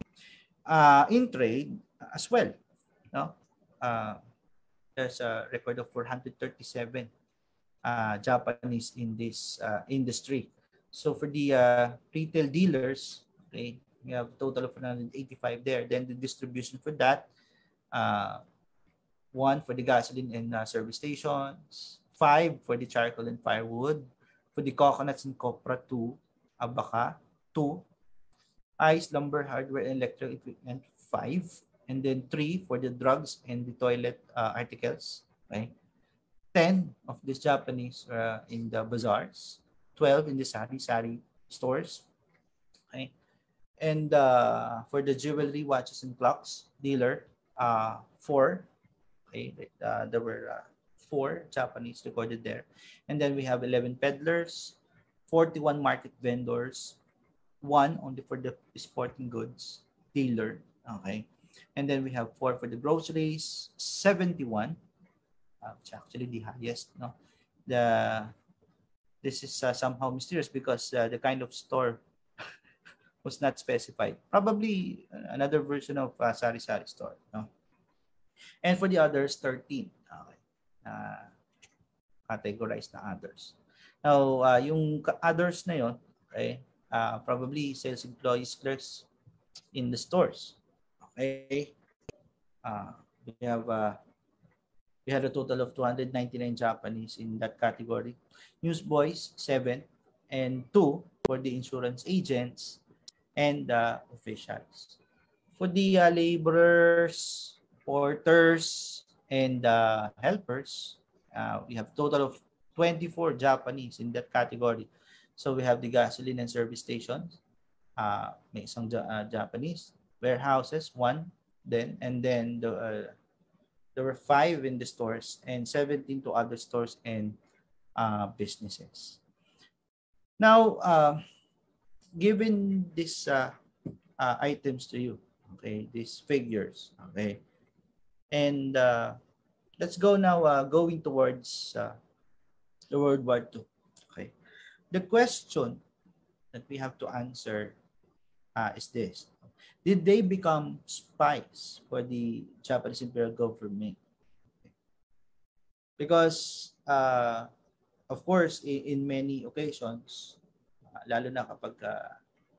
Uh, in trade as well, no? Uh, there's a record of four hundred thirty-seven uh, Japanese in this uh, industry. So for the uh, retail dealers, okay, we have a total of one hundred eighty-five there. Then the distribution for that, uh, one for the gasoline and uh, service stations, five for the charcoal and firewood, for the coconuts and copra, two, abaca, two, ice, lumber, hardware, and electrical equipment, five, and then three for the drugs and the toilet uh, articles, okay? ten of these Japanese uh, in the bazaars, twelve in the sari-sari stores, okay? And uh, for the jewelry, watches, and clocks dealer, uh, four. Okay, uh, there were uh, four Japanese recorded there. And then we have eleven peddlers, forty-one market vendors, one only for the sporting goods dealer. Okay. And then we have four for the groceries, seventy-one, uh, which actually the highest. No, the this is uh, somehow mysterious because uh, the kind of store was not specified. Probably another version of uh, sari-sari store. No? And for the others, thirteen. Okay. Uh, categorized na others. Now, uh, yung others na yun, okay, uh, probably sales employees, clerks in the stores. Okay. Uh, we have uh, we had a total of two hundred ninety-nine Japanese in that category. Newsboys, seven, and two for the insurance agents and uh, officials. For the uh, laborers, porters, and uh, helpers, uh, we have a total of twenty-four Japanese in that category. So we have the gasoline and service stations, uh, may isang uh, Japanese, warehouses, one, then, and then the, uh, there were five in the stores and seventeen to other stores and uh, businesses. Now, uh, given these uh, uh, items to you, okay, these figures, okay, And uh, let's go now uh, going towards uh, the World War Two. Okay. The question that we have to answer uh, is this. Did they become spies for the Japanese Imperial government? Because, uh, of course, in, in many occasions, uh, lalo na kapag uh,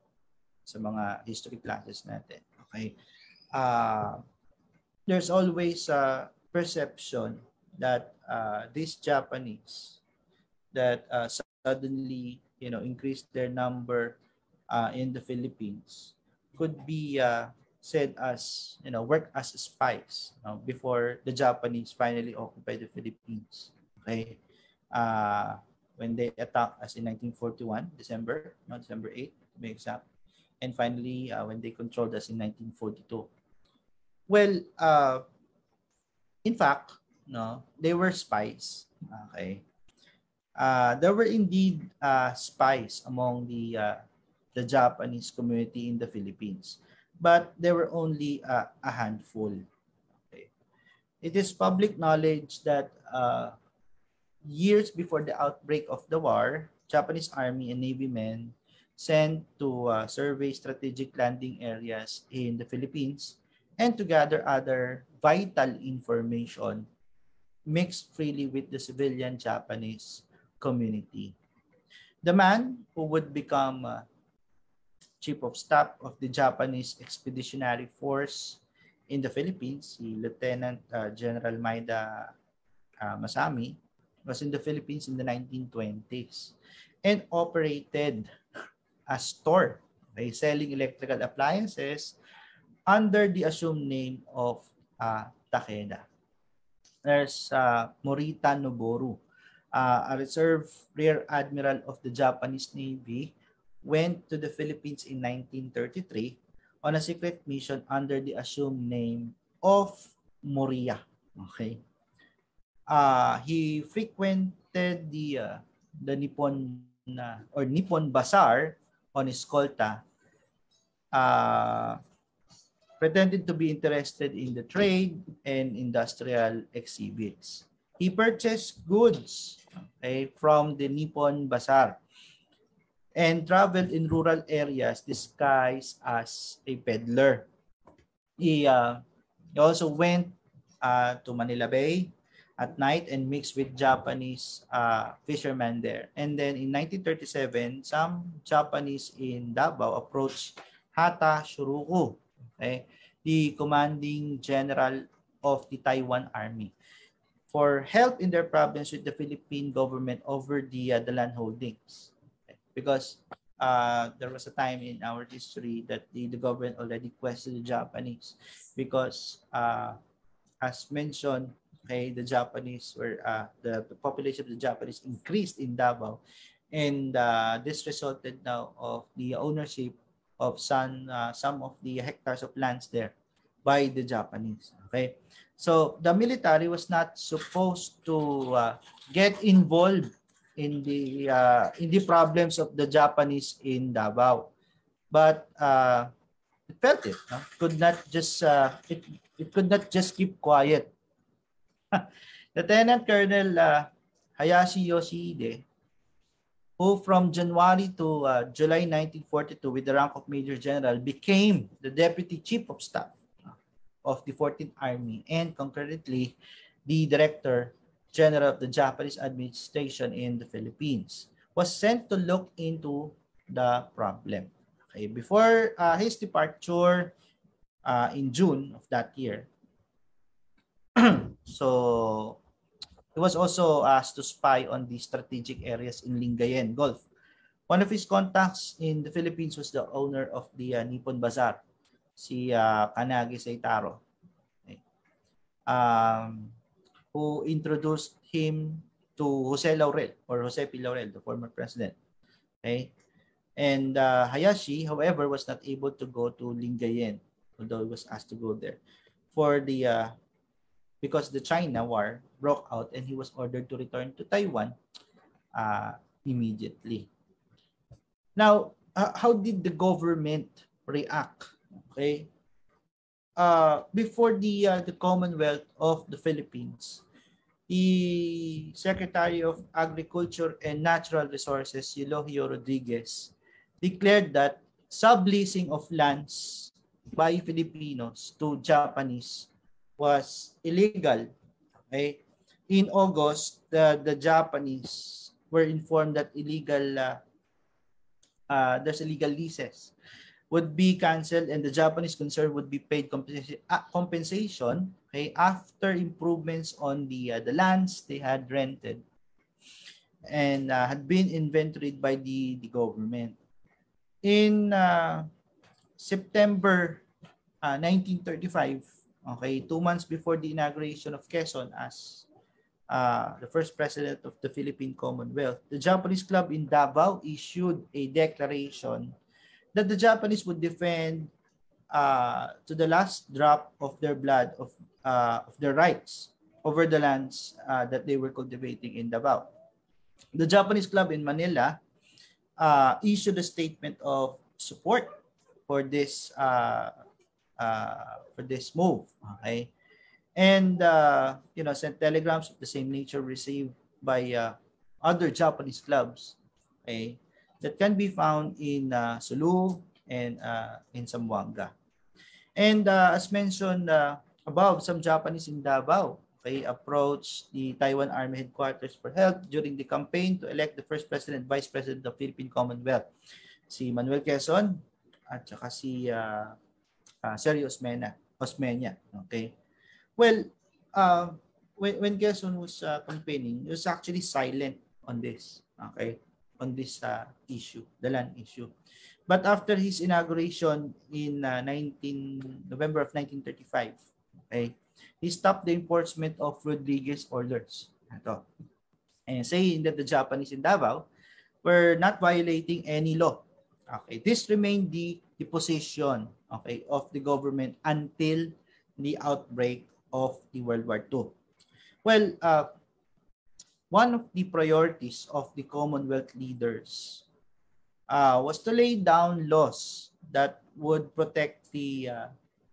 sa mga history classes natin, okay, uh, there's always a perception that uh, these Japanese that uh, suddenly, you know, increased their number uh, in the Philippines could be uh, said as, you know, work as spies, you know, before the Japanese finally occupied the Philippines. Okay, uh, when they attacked us in nineteen forty-one, December, no, December eighth, to be exact, and finally uh, when they controlled us in nineteen forty-two. Well, uh, in fact, no, they were spies. Okay, uh, there were indeed uh, spies among the uh, the Japanese community in the Philippines, but there were only uh, a handful. Okay. It is public knowledge that uh, years before the outbreak of the war, Japanese Army and Navy men sent to uh, survey strategic landing areas in the Philippines and to gather other vital information mixed freely with the civilian Japanese community. The man who would become uh, Chief of Staff of the Japanese Expeditionary Force in the Philippines, si Lieutenant uh, General Maida uh, Masami, was in the Philippines in the nineteen twenties and operated a store by selling electrical appliances under the assumed name of uh, Takeda. There's uh, Morita Noboru, uh, a reserve rear admiral of the Japanese Navy, went to the Philippines in nineteen thirty-three on a secret mission under the assumed name of Moriya. Okay. Uh, he frequented the uh, the Nippon uh, or Nippon Bazaar on escolta, uh, pretended to be interested in the trade and industrial exhibits. He purchased goods, okay, from the Nippon Bazaar and traveled in rural areas disguised as a peddler. He, uh, he also went uh, to Manila Bay at night and mixed with Japanese uh, fishermen there. And then in nineteen thirty-seven, some Japanese in Davao approached Hata Shuroku, okay, the commanding general of the Taiwan Army, for help in their problems with the Philippine government over the, uh, the land holdings. Okay. Because uh, there was a time in our history that the, the government already questioned the Japanese because, uh, as mentioned, okay, the Japanese were, uh, the, the population of the Japanese increased in Davao, and uh, this resulted now of the ownership of some, uh, some of the hectares of lands there by the Japanese. Okay, so the military was not supposed to uh, get involved in the uh, in the problems of the Japanese in Davao, but uh, it felt it. No? Could not just uh, it it could not just keep quiet. Lieutenant Colonel uh, Hayashi Yoshihide, who from January to uh, July nineteen forty-two with the rank of Major General became the Deputy Chief of Staff of the fourteenth Army and concurrently the Director General of the Japanese Administration in the Philippines, was sent to look into the problem. Okay, before uh, his departure uh, in June of that year, so he was also asked to spy on the strategic areas in Lingayen Gulf. One of his contacts in the Philippines was the owner of the uh, Nippon Bazaar, si uh, Kanagi Seitaro, okay, um, who introduced him to Jose Laurel or Jose P. Laurel, the former president. Okay, and uh, Hayashi, however, was not able to go to Lingayen, although he was asked to go there for the uh, because the China War broke out and he was ordered to return to Taiwan uh, immediately. Now, uh, how did the government react, okay, uh, before the uh, the Commonwealth of the Philippines, the Secretary of Agriculture and Natural Resources, Eulogio Rodriguez, declared that subleasing of lands by Filipinos to Japanese was illegal. Okay? In August, the, the Japanese were informed that illegal uh, uh, there's illegal leases would be canceled and the Japanese concerned would be paid compensation, uh, compensation okay, after improvements on the uh, the lands they had rented and uh, had been inventoried by the, the government. In uh, September uh, nineteen thirty-five, okay, two months before the inauguration of Quezon as uh, the first president of the Philippine Commonwealth, the Japanese club in Davao issued a declaration that the Japanese would defend uh, to the last drop of their blood of, uh, of their rights over the lands uh, that they were cultivating in Davao. The Japanese club in Manila uh, issued a statement of support for this uh, uh, for this move, okay, and uh, you know, sent telegrams of the same nature received by uh, other Japanese clubs, okay, that can be found in uh, Sulu and uh, in Zamboanga. And uh, as mentioned uh, above, some Japanese in Davao, okay, approached the Taiwan Army Headquarters for help during the campaign to elect the first president, vice president of the Philippine Commonwealth, si Manuel Quezon at saka si uh, uh, Sergio Osmeña. Osmeña, okay. Well, uh, when, when Quezon was uh, campaigning, he was actually silent on this, okay, on this uh, issue, the land issue. But after his inauguration in uh, November of nineteen thirty-five, okay, he stopped the enforcement of Rodriguez orders. Ito. And saying that the Japanese in Davao were not violating any law. Okay, this remained the, the position, okay, of the government until the outbreak of the World War Two. Well, uh, one of the priorities of the Commonwealth leaders uh, was to lay down laws that would protect the uh,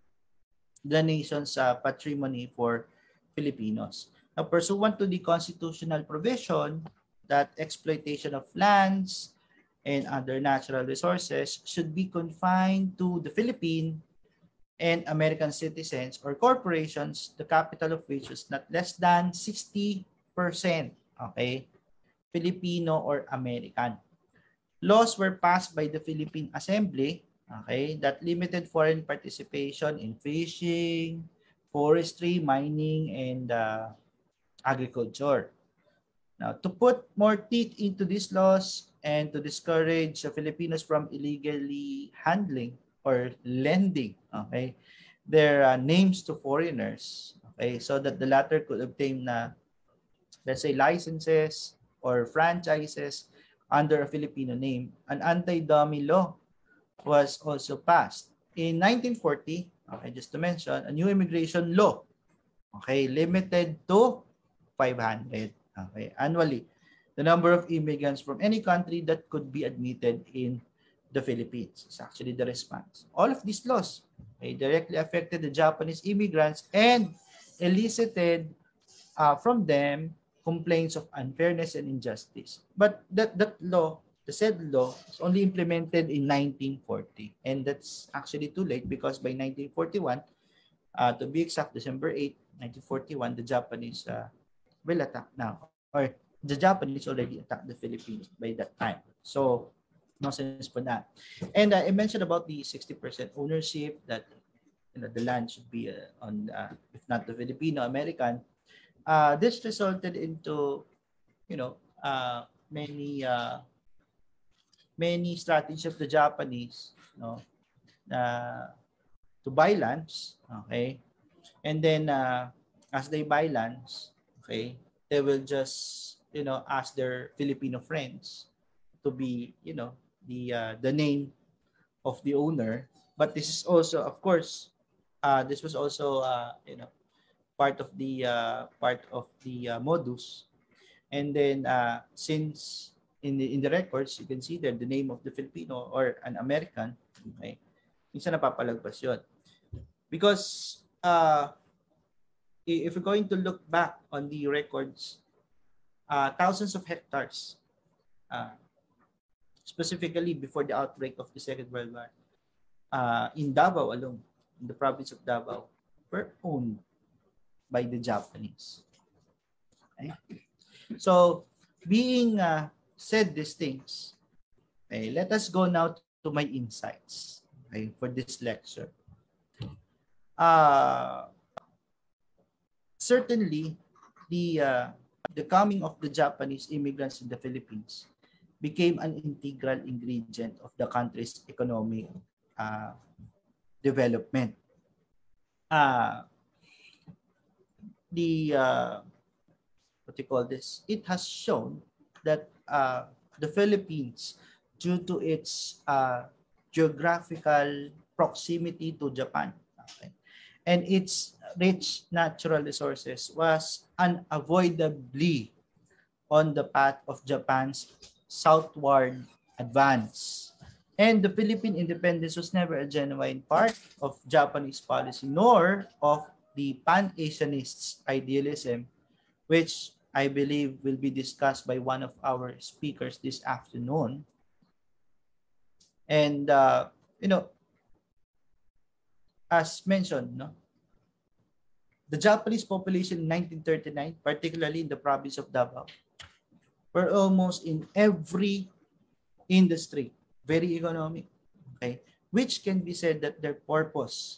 the nation's uh, patrimony for Filipinos. Now, pursuant to the constitutional provision that exploitation of lands and other natural resources should be confined to the Philippine and American citizens or corporations, the capital of which was not less than sixty percent, okay, Filipino or American. Laws were passed by the Philippine Assembly, okay, that limited foreign participation in fishing, forestry, mining, and uh, agriculture. Now, to put more teeth into these laws and to discourage uh, Filipinos from illegally handling or lending, okay, their uh, names to foreigners, okay, so that the latter could obtain, uh, let's say, licenses or franchises under a Filipino name, an anti-dummy law was also passed. In nineteen forty, okay, just to mention, a new immigration law, okay, limited to five hundred, okay, annually, the number of immigrants from any country that could be admitted in the Philippines. It's actually the response. All of these laws, okay, directly affected the Japanese immigrants and elicited uh, from them complaints of unfairness and injustice. But that, that law, the said law, was only implemented in nineteen forty. And that's actually too late because by nineteen forty-one, uh, to be exact, December eighth, nineteen forty-one, the Japanese uh, will attack now. Or the Japanese already attacked the Philippines by that time. So, no sense for that. And uh, I mentioned about the sixty percent ownership that, you know, the land should be uh, on, uh, if not the Filipino-American. Uh, this resulted into, you know, uh, many uh, many strategies of the Japanese, you know, uh, to buy lands, okay, and then uh, as they buy lands, okay, they will just, you know, ask their Filipino friends to be, you know, the uh, the name of the owner. But this is also, of course, uh, this was also, uh, you know, part of the uh, part of the uh, modus. And then uh, since in the in the records you can see there the name of the Filipino or an American, okay, minsan napapalagpas yun. Because uh, if we're going to look back on the records, uh, thousands of hectares, uh, specifically before the outbreak of the Second World War, uh, in Davao alone, in the province of Davao, were owned by the Japanese. Okay? So, being uh, said these things, okay, let us go now to my insights, okay, for this lecture. Uh, certainly, the uh, the coming of the Japanese immigrants in the Philippines became an integral ingredient of the country's economic uh, development. Uh, the uh, what do you call this? It has shown that uh, the Philippines, due to its uh, geographical proximity to Japan, okay, and its rich natural resources, was unavoidably on the path of Japan's southward advance. And the Philippine independence was never a genuine part of Japanese policy, nor of the Pan-Asianists' idealism, which I believe will be discussed by one of our speakers this afternoon. And, uh, you know, as mentioned, no, the Japanese population in nineteen thirty-nine, particularly in the province of Davao, were almost in every industry, very economic, okay, which can be said that their purpose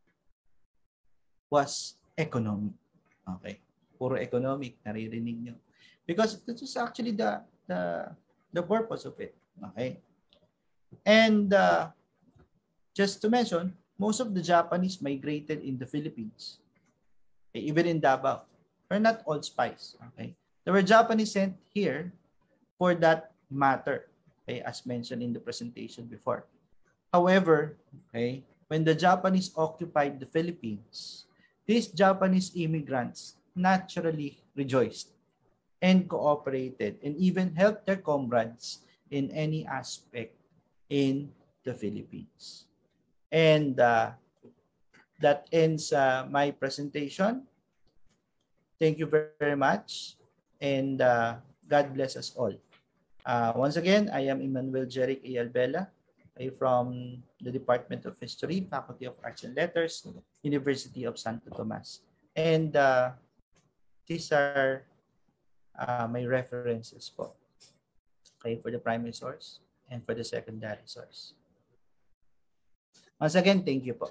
was economic. Okay, puro economic, naririnig nyo. Because this is actually the, the, the purpose of it. Okay. And uh, just to mention, most of the Japanese migrated in the Philippines, okay, even in Davao, but not all spies. Okay. There were Japanese sent here for that matter, okay, as mentioned in the presentation before. However, okay, when the Japanese occupied the Philippines, these Japanese immigrants naturally rejoiced and cooperated and even helped their comrades in any aspect in the Philippines. And uh, that ends uh, my presentation. Thank you very much, and uh, God bless us all. Uh, once again, I am Emmanuel Jeric A. Albela, from the Department of History, Faculty of Arts and Letters, University of Santo Tomas. And uh, these are uh, my references po, okay, for the primary source and for the secondary source. Once again, thank you po.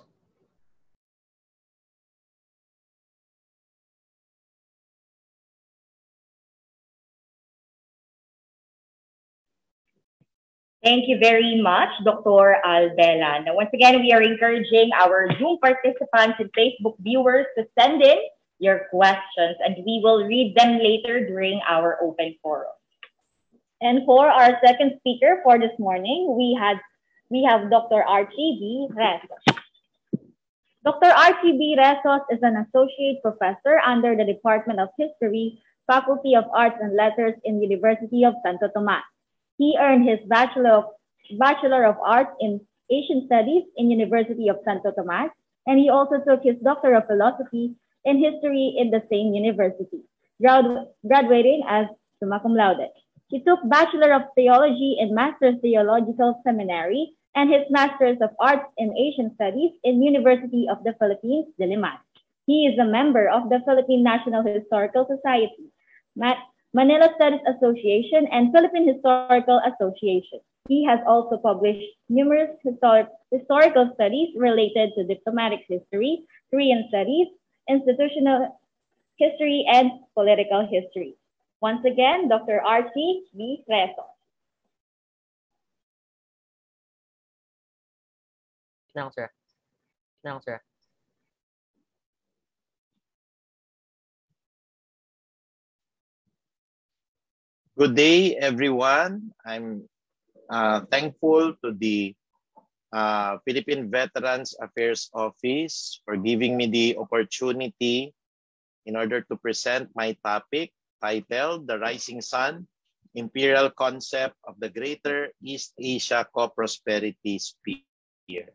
Thank you very much, Doctor Albela. Now, once again, we are encouraging our Zoom participants and Facebook viewers to send in your questions, and we will read them later during our open forum. And for our second speaker for this morning, we had we have Doctor Archie B. Resos. Doctor Archie B. Resos is an associate professor under the Department of History, Faculty of Arts and Letters in University of Santo Tomas. He earned his Bachelor of, Bachelor of Arts in Asian Studies in University of Santo Tomas, and he also took his Doctor of Philosophy in History in the same university, gradu graduating as summa cum laude. He took Bachelor of Theology in Master's Theological Seminary and his Master's of Arts in Asian Studies in University of the Philippines, Diliman. He is a member of the Philippine National Historical Society, Manila Studies Association, and Philippine Historical Association. He has also published numerous historic, historical studies related to diplomatic history, Korean studies, institutional history, and political history. Once again, Doctor Archie B. Resos. Now, sir. Now, sir. Good day, everyone. I'm uh, thankful to the uh, Philippine Veterans Affairs Office for giving me the opportunity in order to present my topic titled The Rising Sun, Imperial Concept of the Greater East Asia Co-Prosperity Sphere.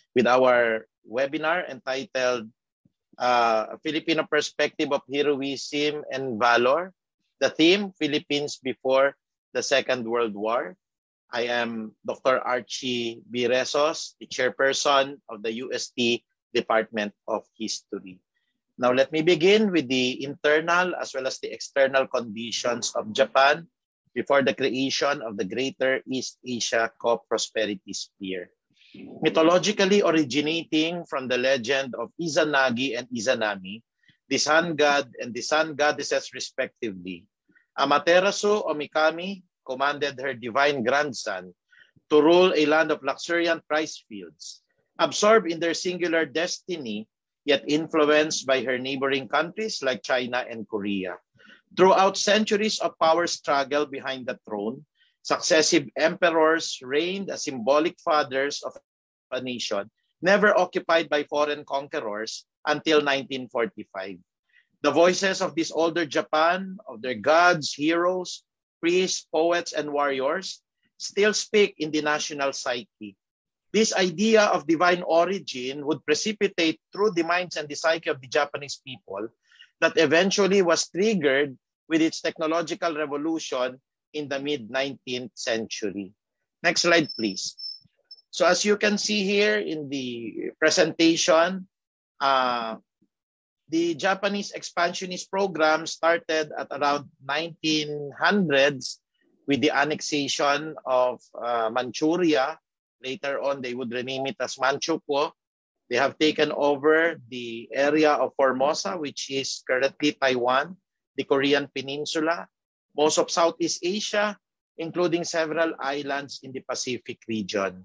with our webinar entitled uh, Filipino Perspective of Heroism and Valor. The theme, Philippines Before the Second World War. I am Doctor Archie B. Rezos, the chairperson of the U S T Department of History. Now let me begin with the internal as well as the external conditions of Japan before the creation of the Greater East Asia Co-Prosperity Sphere. Mythologically originating from the legend of Izanagi and Izanami, the sun god and the sun goddesses respectively, Amaterasu Omikami commanded her divine grandson to rule a land of luxuriant rice fields, absorbed in their singular destiny, yet influenced by her neighboring countries like China and Korea. Throughout centuries of power struggle behind the throne, successive emperors reigned as symbolic fathers of a nation, never occupied by foreign conquerors until nineteen forty-five. The voices of this older Japan, of their gods, heroes, priests, poets, and warriors, still speak in the national psyche. This idea of divine origin would precipitate through the minds and the psyche of the Japanese people that eventually was triggered with its technological revolution in the mid-nineteenth century. Next slide, please. So as you can see here in the presentation, uh, the Japanese expansionist program started at around nineteen hundreds with the annexation of uh, Manchuria. Later on, they would rename it as Manchukuo. They have taken over the area of Formosa, which is currently Taiwan, the Korean Peninsula, most of Southeast Asia, including several islands in the Pacific region.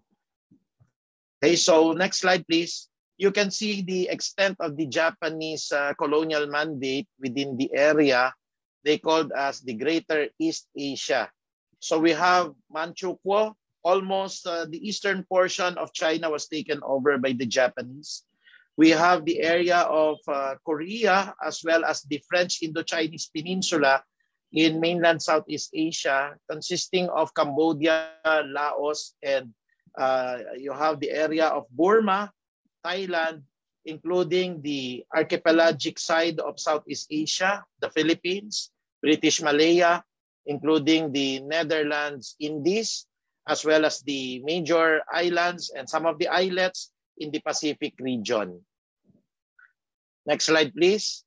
Okay, so next slide, please. You can see the extent of the Japanese uh, colonial mandate within the area they called as the Greater East Asia. So we have Manchukuo, almost uh, the eastern portion of China was taken over by the Japanese. We have the area of uh, Korea as well as the French Indochinese Peninsula in mainland Southeast Asia, consisting of Cambodia, Laos, and uh, you have the area of Burma, Thailand, including the archipelagic side of Southeast Asia, the Philippines, British Malaya, including the Netherlands, Indies, as well as the major islands and some of the islets in the Pacific region. Next slide, please.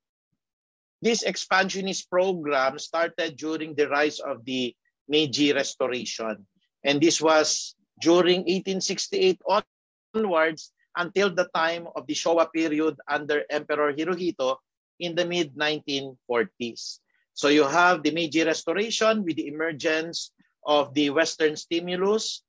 This expansionist program started during the rise of the Meiji Restoration, and this was during eighteen sixty-eight onwards until the time of the Showa period under Emperor Hirohito in the mid nineteen forties. So you have the Meiji Restoration with the emergence of the Western stimulus.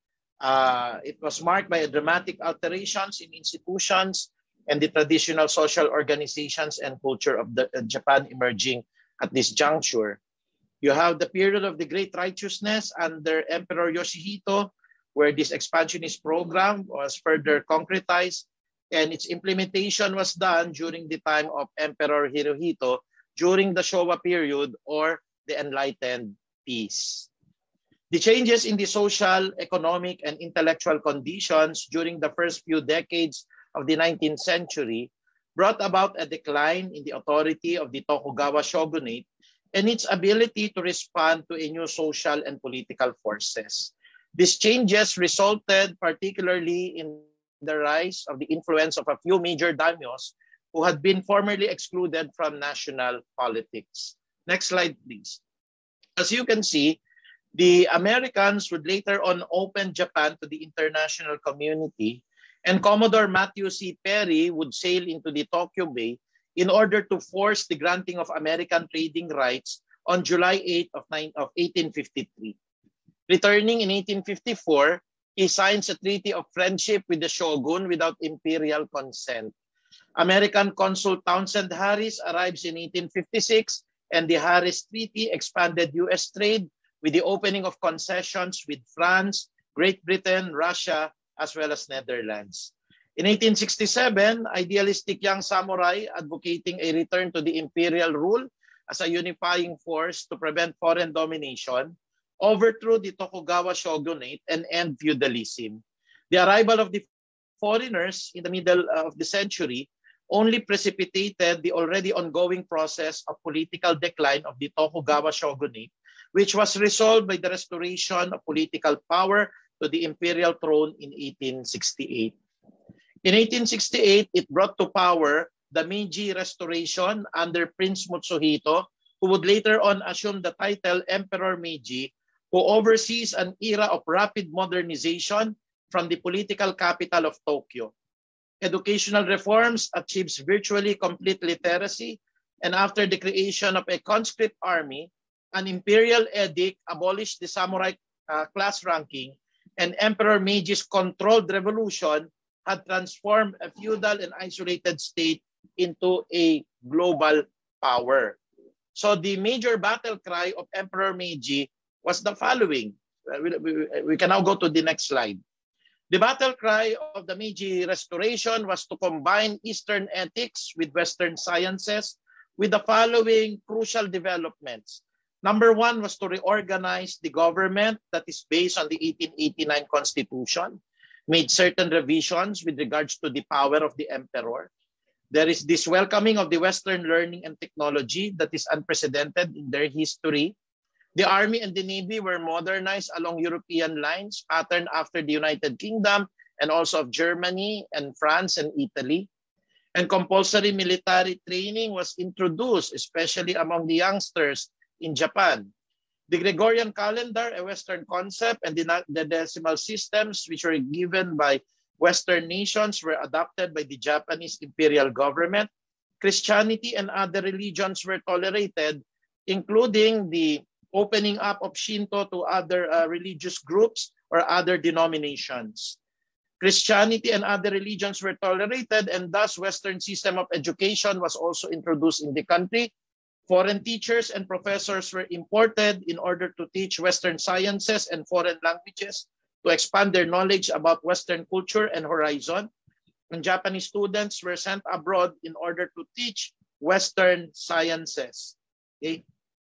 Uh, it was marked by dramatic alterations in institutions and the traditional social organizations and culture of the, uh, Japan emerging at this juncture. You have the period of the Great Righteousness under Emperor Yoshihito, where this expansionist program was further concretized, and its implementation was done during the time of Emperor Hirohito during the Showa period or the Enlightened Peace. The changes in the social, economic, and intellectual conditions during the first few decades of the nineteenth century brought about a decline in the authority of the Tokugawa shogunate and its ability to respond to a new social and political forces. These changes resulted particularly in the rise of the influence of a few major daimyos who had been formerly excluded from national politics. Next slide, please. As you can see, the Americans would later on open Japan to the international community, and Commodore Matthew C. Perry would sail into the Tokyo Bay in order to force the granting of American trading rights on July eighth of eighteen fifty-three. Returning in eighteen fifty-four, he signs a treaty of friendship with the shogun without imperial consent. American Consul Townsend Harris arrives in eighteen fifty-six, and the Harris Treaty expanded U S trade with the opening of concessions with France, Great Britain, Russia, as well as Netherlands. In eighteen sixty-seven, idealistic young samurai advocating a return to the imperial rule as a unifying force to prevent foreign domination overthrew the Tokugawa shogunate and end feudalism. The arrival of the foreigners in the middle of the century only precipitated the already ongoing process of political decline of the Tokugawa shogunate, which was resolved by the restoration of political power to the imperial throne in eighteen sixty-eight. In eighteen sixty-eight, it brought to power the Meiji Restoration under Prince Mutsuhito, who would later on assume the title Emperor Meiji, who oversees an era of rapid modernization from the political capital of Tokyo. Educational reforms achieves virtually complete literacy, and after the creation of a conscript army, an imperial edict abolished the samurai uh, class ranking, and Emperor Meiji's controlled revolution had transformed a feudal and isolated state into a global power. So the major battle cry of Emperor Meiji was the following. We, we, we can now go to the next slide. The battle cry of the Meiji Restoration was to combine Eastern ethics with Western sciences with the following crucial developments. Number one was to reorganize the government that is based on the eighteen eighty-nine Constitution, made certain revisions with regards to the power of the emperor. There is this welcoming of the Western learning and technology that is unprecedented in their history. The Army and the Navy were modernized along European lines, patterned after the United Kingdom and also of Germany and France and Italy. And compulsory military training was introduced, especially among the youngsters in Japan. The Gregorian calendar, a Western concept, and the, the decimal systems which were given by Western nations were adopted by the Japanese imperial government. Christianity and other religions were tolerated, including the opening up of Shinto to other uh, religious groups or other denominations. Christianity and other religions were tolerated, and thus Western system of education was also introduced in the country. Foreign teachers and professors were imported in order to teach Western sciences and foreign languages to expand their knowledge about Western culture and horizon. And Japanese students were sent abroad in order to teach Western sciences. Okay?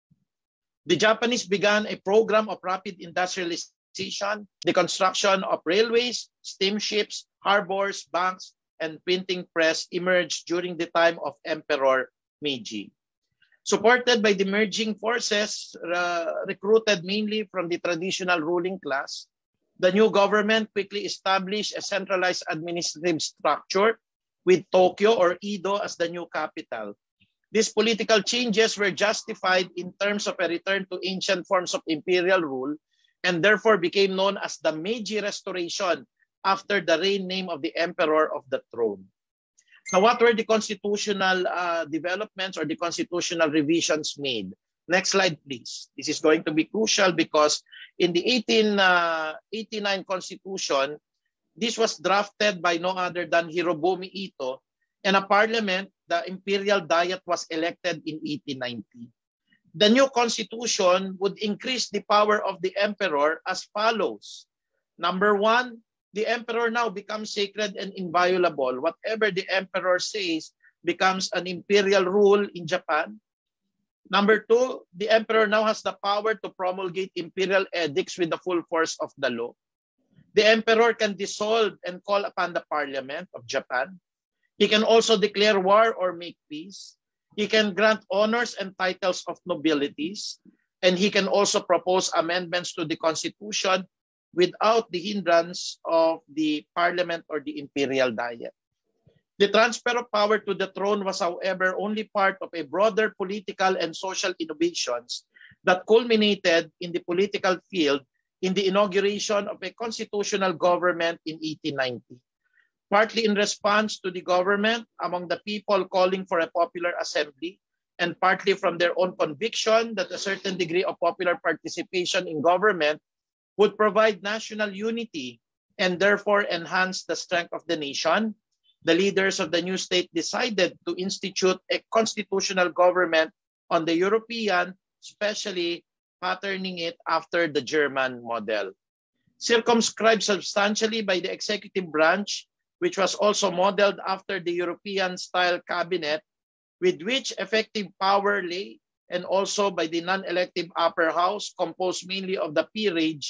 The Japanese began a program of rapid industrialization, the construction of railways, steamships, harbors, banks, and printing press emerged during the time of Emperor Meiji. Supported by the merging forces uh, recruited mainly from the traditional ruling class, the new government quickly established a centralized administrative structure with Tokyo or Edo as the new capital. These political changes were justified in terms of a return to ancient forms of imperial rule and therefore became known as the Meiji Restoration after the reign name of the emperor of the throne. Now, what were the constitutional uh, developments or the constitutional revisions made? Next slide, please. This is going to be crucial because in the eighteen eighty-nine Constitution, this was drafted by no other than Hirobumi Ito, and a parliament, the Imperial Diet, was elected in eighteen ninety. The new constitution would increase the power of the emperor as follows. Number one, the emperor now becomes sacred and inviolable. Whatever the emperor says becomes an imperial rule in Japan. Number two, the emperor now has the power to promulgate imperial edicts with the full force of the law. The emperor can dissolve and call upon the parliament of Japan. He can also declare war or make peace. He can grant honors and titles of nobilities. And he can also propose amendments to the constitution without the hindrance of the parliament or the imperial diet. The transfer of power to the throne was, however, only part of a broader political and social innovations that culminated in the political field in the inauguration of a constitutional government in eighteen ninety. Partly in response to the government among the people calling for a popular assembly, and partly from their own conviction that a certain degree of popular participation in government would provide national unity and therefore enhance the strength of the nation, the leaders of the new state decided to institute a constitutional government on the European, especially patterning it after the German model. Circumscribed substantially by the executive branch, which was also modeled after the European-style cabinet, with which effective power lay, and also by the non-elective upper house, composed mainly of the peerage,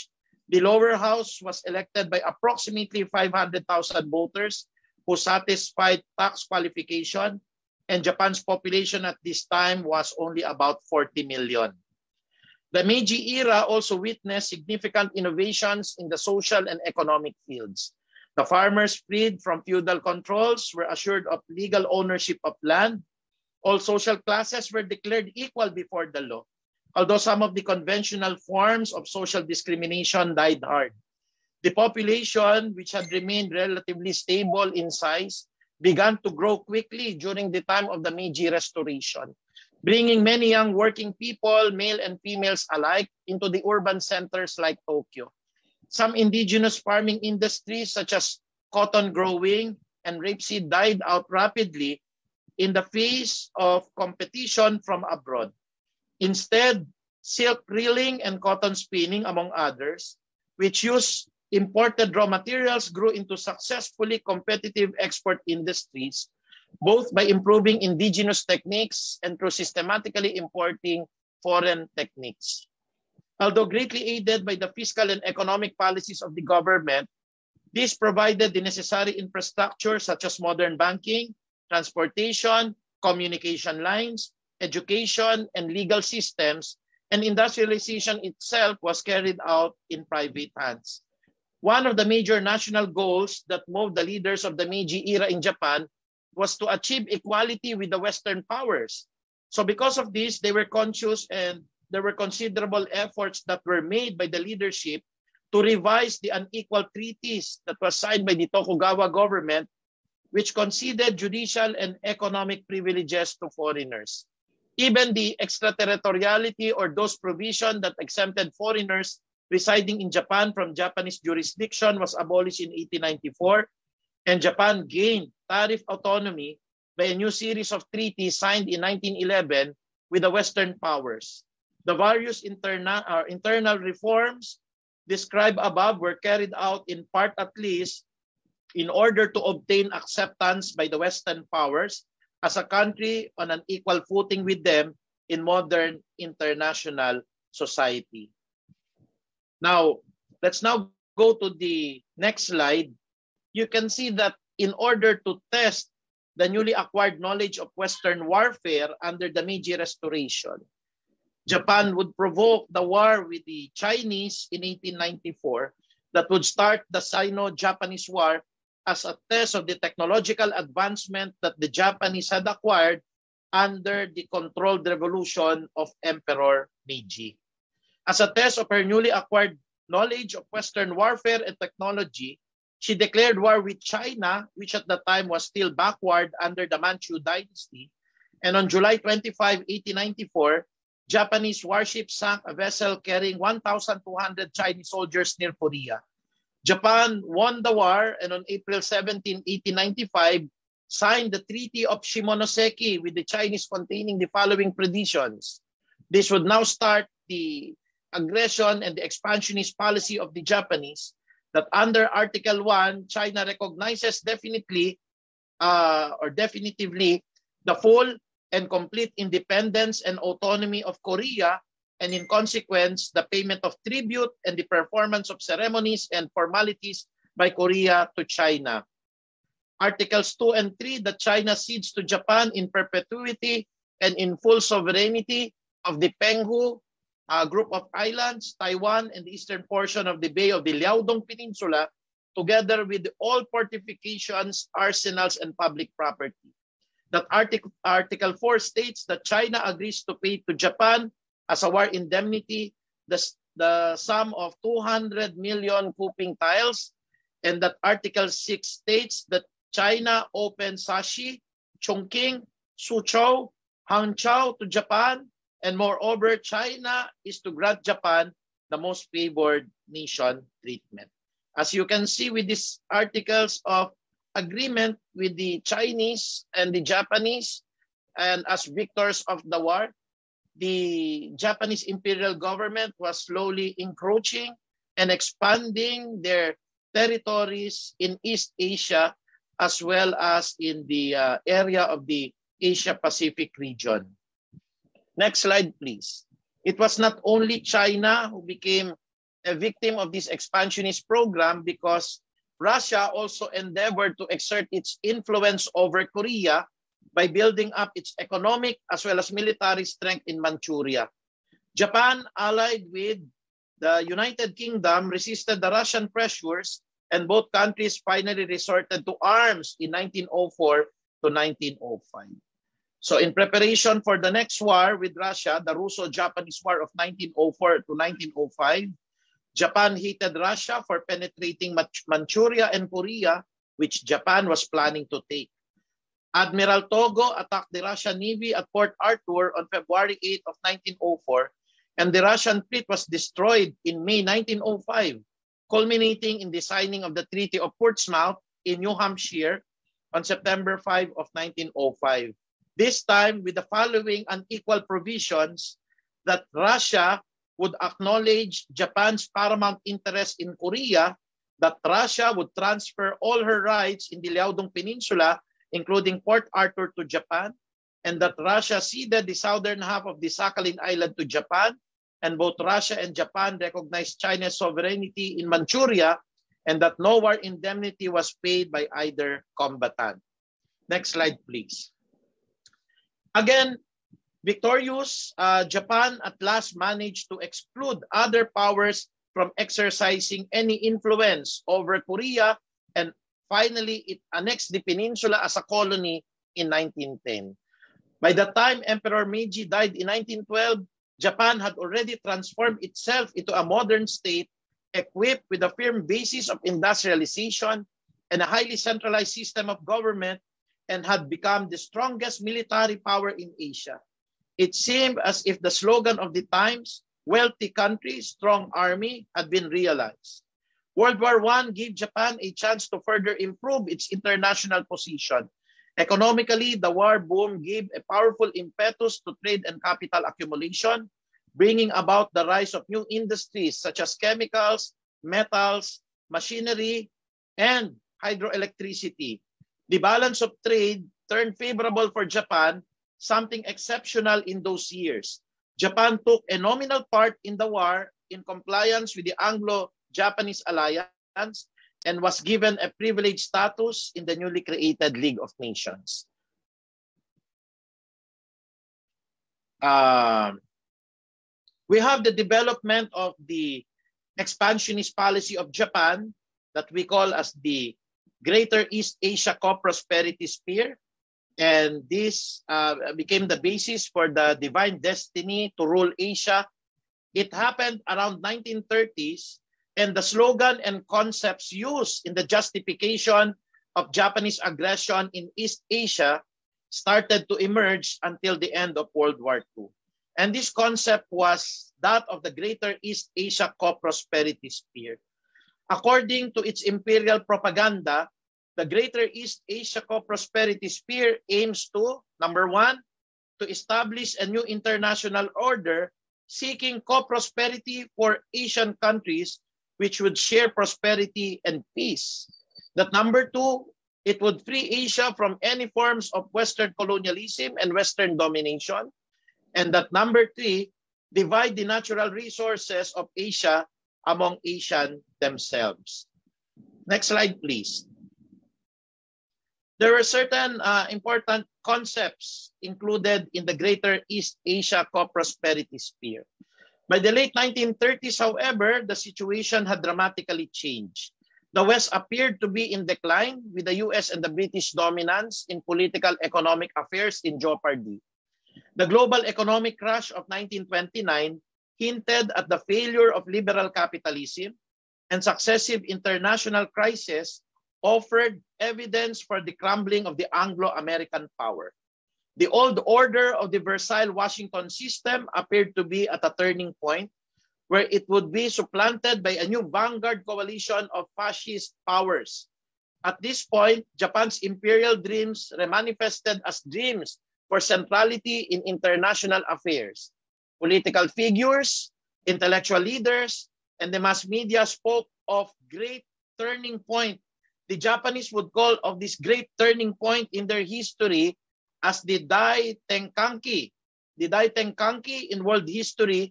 The lower house was elected by approximately five hundred thousand voters who satisfied tax qualification, and Japan's population at this time was only about forty million. The Meiji era also witnessed significant innovations in the social and economic fields. The farmers freed from feudal controls were assured of legal ownership of land. All social classes were declared equal before the law, although some of the conventional forms of social discrimination died hard. The population, which had remained relatively stable in size, began to grow quickly during the time of the Meiji Restoration, bringing many young working people, male and females alike, into the urban centers like Tokyo. Some indigenous farming industries, such as cotton growing and rapeseed, died out rapidly in the face of competition from abroad. Instead, silk reeling and cotton spinning, among others, which used imported raw materials, grew into successfully competitive export industries, both by improving indigenous techniques and through systematically importing foreign techniques. Although greatly aided by the fiscal and economic policies of the government, this provided the necessary infrastructure such as modern banking, transportation, communication lines, education, and legal systems, and industrialization itself was carried out in private hands. One of the major national goals that moved the leaders of the Meiji era in Japan was to achieve equality with the Western powers. So because of this, they were conscious, and there were considerable efforts that were made by the leadership to revise the unequal treaties that was signed by the Tokugawa government, which conceded judicial and economic privileges to foreigners. Even the extraterritoriality, or those provisions that exempted foreigners residing in Japan from Japanese jurisdiction, was abolished in eighteen ninety-four, and Japan gained tariff autonomy by a new series of treaties signed in nineteen eleven with the Western powers. The various interna uh, internal reforms described above were carried out in part, at least, in order to obtain acceptance by the Western powers as a country on an equal footing with them in modern international society. Now, let's now go to the next slide. You can see that in order to test the newly acquired knowledge of Western warfare under the Meiji Restoration, Japan would provoke the war with the Chinese in eighteen ninety-four that would start the Sino-Japanese War as a test of the technological advancement that the Japanese had acquired under the controlled revolution of Emperor Meiji. As a test of her newly acquired knowledge of Western warfare and technology, she declared war with China, which at the time was still backward under the Manchu dynasty. And on July twenty-fifth, eighteen ninety-four, Japanese warships sank a vessel carrying one thousand two hundred Chinese soldiers near Korea. Japan won the war, and on April seventeenth, eighteen ninety-five, signed the Treaty of Shimonoseki with the Chinese, containing the following provisions. This would now start the aggression and the expansionist policy of the Japanese, that under Article one, China recognizes definitely uh, or definitively the full and complete independence and autonomy of Korea, and in consequence, the payment of tribute and the performance of ceremonies and formalities by Korea to China. Articles two and three, that China cedes to Japan in perpetuity and in full sovereignty of the Penghu uh, group of islands, Taiwan, and the eastern portion of the Bay of the Liaodong Peninsula, together with all fortifications, arsenals, and public property. That article, Article four states that China agrees to pay to Japan as a war indemnity the, the sum of two hundred million Kuping tiles, and that Article six states that China opens Shashi, Chongqing, Suzhou, Hangzhou to Japan, and moreover, China is to grant Japan the most favored nation treatment. As you can see with these articles of agreement with the Chinese and the Japanese, and as victors of the war, the Japanese imperial government was slowly encroaching and expanding their territories in East Asia, as well as in the uh, area of the Asia-Pacific region. Next slide, please. It was not only China who became a victim of this expansionist program because Russia also endeavored to exert its influence over Korea by building up its economic as well as military strength in Manchuria. Japan, allied with the United Kingdom, resisted the Russian pressures, and both countries finally resorted to arms in nineteen oh four to nineteen oh five. So in preparation for the next war with Russia, the Russo-Japanese War of nineteen oh four to nineteen oh five, Japan hated Russia for penetrating Manchuria and Korea, which Japan was planning to take. Admiral Togo attacked the Russian Navy at Port Arthur on February eighth of nineteen oh four, and the Russian fleet was destroyed in May nineteen oh five, culminating in the signing of the Treaty of Portsmouth in New Hampshire on September fifth of nineteen oh five. This time with the following unequal provisions: that Russia would acknowledge Japan's paramount interest in Korea, that Russia would transfer all her rights in the Liaodong Peninsula, including Port Arthur, to Japan, and that Russia ceded the southern half of the Sakhalin Island to Japan, and both Russia and Japan recognized China's sovereignty in Manchuria, and that no war indemnity was paid by either combatant. Next slide, please. Again, victorious, uh, Japan at last managed to exclude other powers from exercising any influence over Korea, and finally it annexed the peninsula as a colony in nineteen ten. By the time Emperor Meiji died in nineteen twelve, Japan had already transformed itself into a modern state equipped with a firm basis of industrialization and a highly centralized system of government, and had become the strongest military power in Asia. It seemed as if the slogan of the times, wealthy country, strong army, had been realized. World War One gave Japan a chance to further improve its international position. Economically, the war boom gave a powerful impetus to trade and capital accumulation, bringing about the rise of new industries such as chemicals, metals, machinery, and hydroelectricity. The balance of trade turned favorable for Japan, something exceptional in those years. Japan took a nominal part in the war in compliance with the Anglo-Japanese alliance and was given a privileged status in the newly created League of Nations. Uh, we have the development of the expansionist policy of Japan that we call as the Greater East Asia Co-Prosperity Sphere, and this uh, became the basis for the divine destiny to rule Asia. It happened around nineteen thirties, and the slogan and concepts used in the justification of Japanese aggression in East Asia started to emerge until the end of World War Two. And this concept was that of the Greater East Asia Co-Prosperity Sphere. According to its imperial propaganda, the Greater East Asia Co-Prosperity Sphere aims to, number one, to establish a new international order seeking co-prosperity for Asian countries which would share prosperity and peace. That number two, it would free Asia from any forms of Western colonialism and Western domination. And that number three, divide the natural resources of Asia among Asian themselves. Next slide, please. There were certain uh, important concepts included in the Greater East Asia Co-Prosperity Sphere. By the late nineteen thirties, however, the situation had dramatically changed. The West appeared to be in decline, with the U S and the British dominance in political economic affairs in jeopardy. The global economic crash of nineteen twenty-nine hinted at the failure of liberal capitalism, and successive international crises offered evidence for the crumbling of the Anglo-American power. The old order of the Versailles Washington system appeared to be at a turning point, where it would be supplanted by a new vanguard coalition of fascist powers. At this point, Japan's imperial dreams remanifested as dreams for centrality in international affairs. Political figures, intellectual leaders, and the mass media spoke of great turning point. The Japanese would call of this great turning point in their history as the Dai Tenkanki. The Dai Tenkanki in world history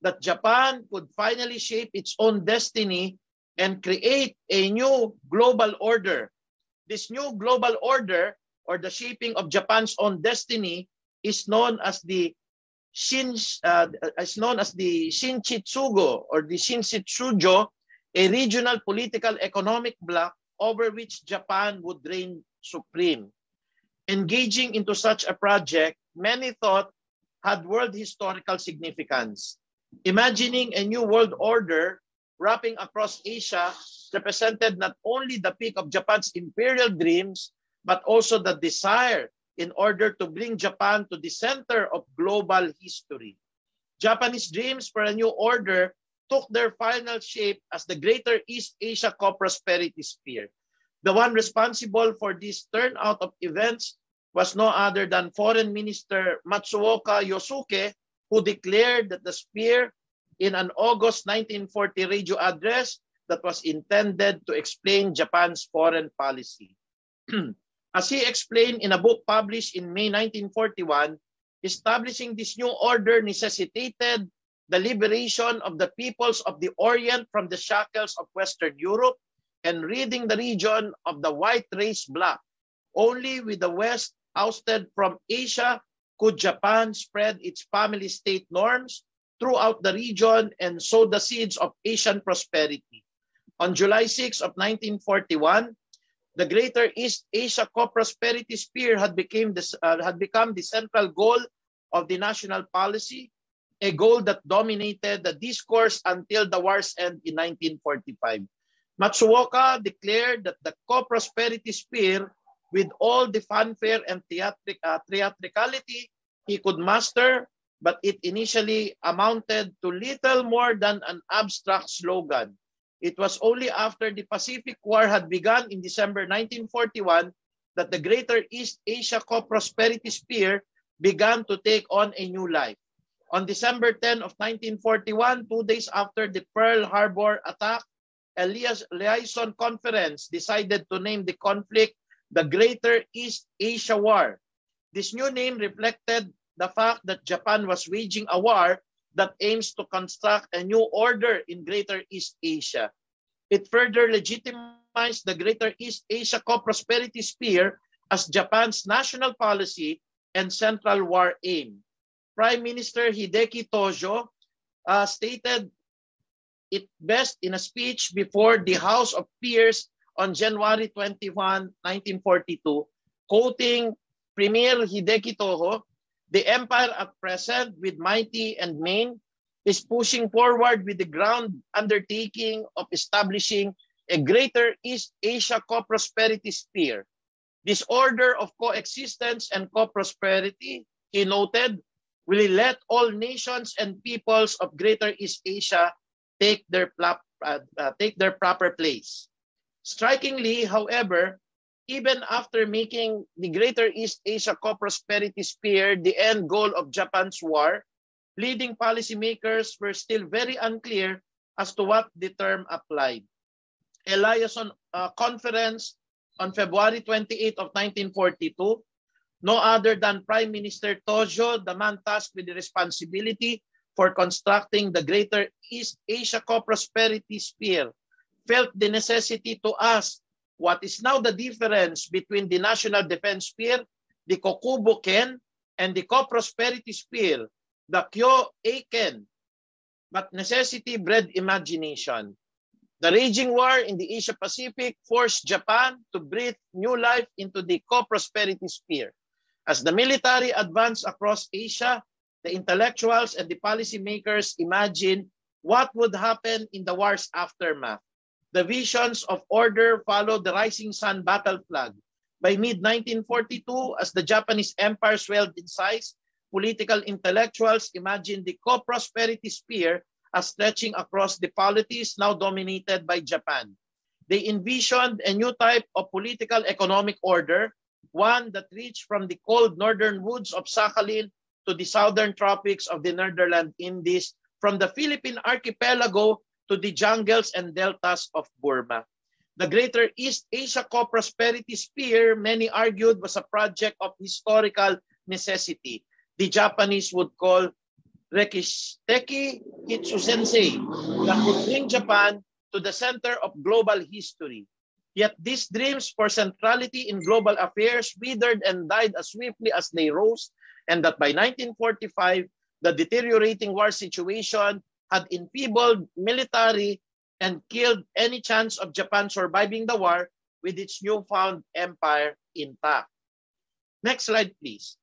that Japan could finally shape its own destiny and create a new global order. This new global order, or the shaping of Japan's own destiny, is known as the Shin, uh, is known as the Shinchitsugo or the Shinshitsujo, a regional political economic bloc over which Japan would reign supreme. Engaging into such a project, many thought had world historical significance. Imagining a new world order wrapping across Asia represented not only the peak of Japan's imperial dreams, but also the desire in order to bring Japan to the center of global history. Japanese dreams for a new order took their final shape as the Greater East Asia Co-Prosperity Sphere. The one responsible for this turnout of events was no other than Foreign Minister Matsuoka Yosuke, who declared that the sphere in an August nineteen forty radio address that was intended to explain Japan's foreign policy. As he explained in a book published in May nineteen forty-one, establishing this new order necessitated the liberation of the peoples of the Orient from the shackles of Western Europe and ridding the region of the white race bloc. Only with the West ousted from Asia could Japan spread its family state norms throughout the region and sow the seeds of Asian prosperity. On July sixth of nineteen forty-one, the Greater East Asia Co-Prosperity Sphere had, became this, uh, had become the central goal of the national policy, a goal that dominated the discourse until the war's end in nineteen forty-five. Matsuoka declared that the Co-Prosperity Sphere, with all the fanfare and theatric, uh, theatricality he could master, but it initially amounted to little more than an abstract slogan. It was only after the Pacific War had begun in December nineteen forty-one that the Greater East Asia Co-Prosperity Sphere began to take on a new life. On December tenth of nineteen forty-one, two days after the Pearl Harbor attack, a liaison conference decided to name the conflict the Greater East Asia War. This new name reflected the fact that Japan was waging a war that aims to construct a new order in Greater East Asia. It further legitimized the Greater East Asia Co-Prosperity Sphere as Japan's national policy and central war aim. Prime Minister Hideki Tojo uh, stated it best in a speech before the House of Peers on January twenty-first, nineteen forty-two, quoting Premier Hideki Tojo, "The empire at present, with mighty and main, is pushing forward with the grand undertaking of establishing a Greater East Asia Co-Prosperity Sphere. This order of coexistence and co-prosperity," he noted, "will let all nations and peoples of Greater East Asia take their, uh, uh, take their proper place." Strikingly, however, even after making the Greater East Asia Co-Prosperity Sphere the end goal of Japan's war, leading policymakers were still very unclear as to what the term applied. A liaison uh, conference on February twenty-eighth of nineteen forty-two, no other than Prime Minister Tojo, the man tasked with the responsibility for constructing the Greater East Asia Co-Prosperity Sphere, felt the necessity to ask what is now the difference between the National Defense Sphere, the Kokubo-ken, and the Co-Prosperity Sphere, the Kyo-eiken. But necessity bred imagination. The raging war in the Asia-Pacific forced Japan to breathe new life into the Co-Prosperity Sphere. As the military advanced across Asia, the intellectuals and the policymakers imagined what would happen in the war's aftermath. The visions of order followed the rising sun battle flag. By mid nineteen forty-two, as the Japanese empire swelled in size, political intellectuals imagined the co-prosperity sphere as stretching across the polities now dominated by Japan. They envisioned a new type of political economic order, one that reached from the cold northern woods of Sakhalin to the southern tropics of the Netherland Indies, from the Philippine archipelago to the jungles and deltas of Burma. The Greater East Asia Co-Prosperity Sphere, many argued, was a project of historical necessity. The Japanese would call Rekishiteki Hitsu-sensei, that would bring Japan to the center of global history. Yet these dreams for centrality in global affairs withered and died as swiftly as they rose, and that by nineteen forty-five, the deteriorating war situation had enfeebled military and killed any chance of Japan surviving the war with its newfound empire intact. Next slide, please.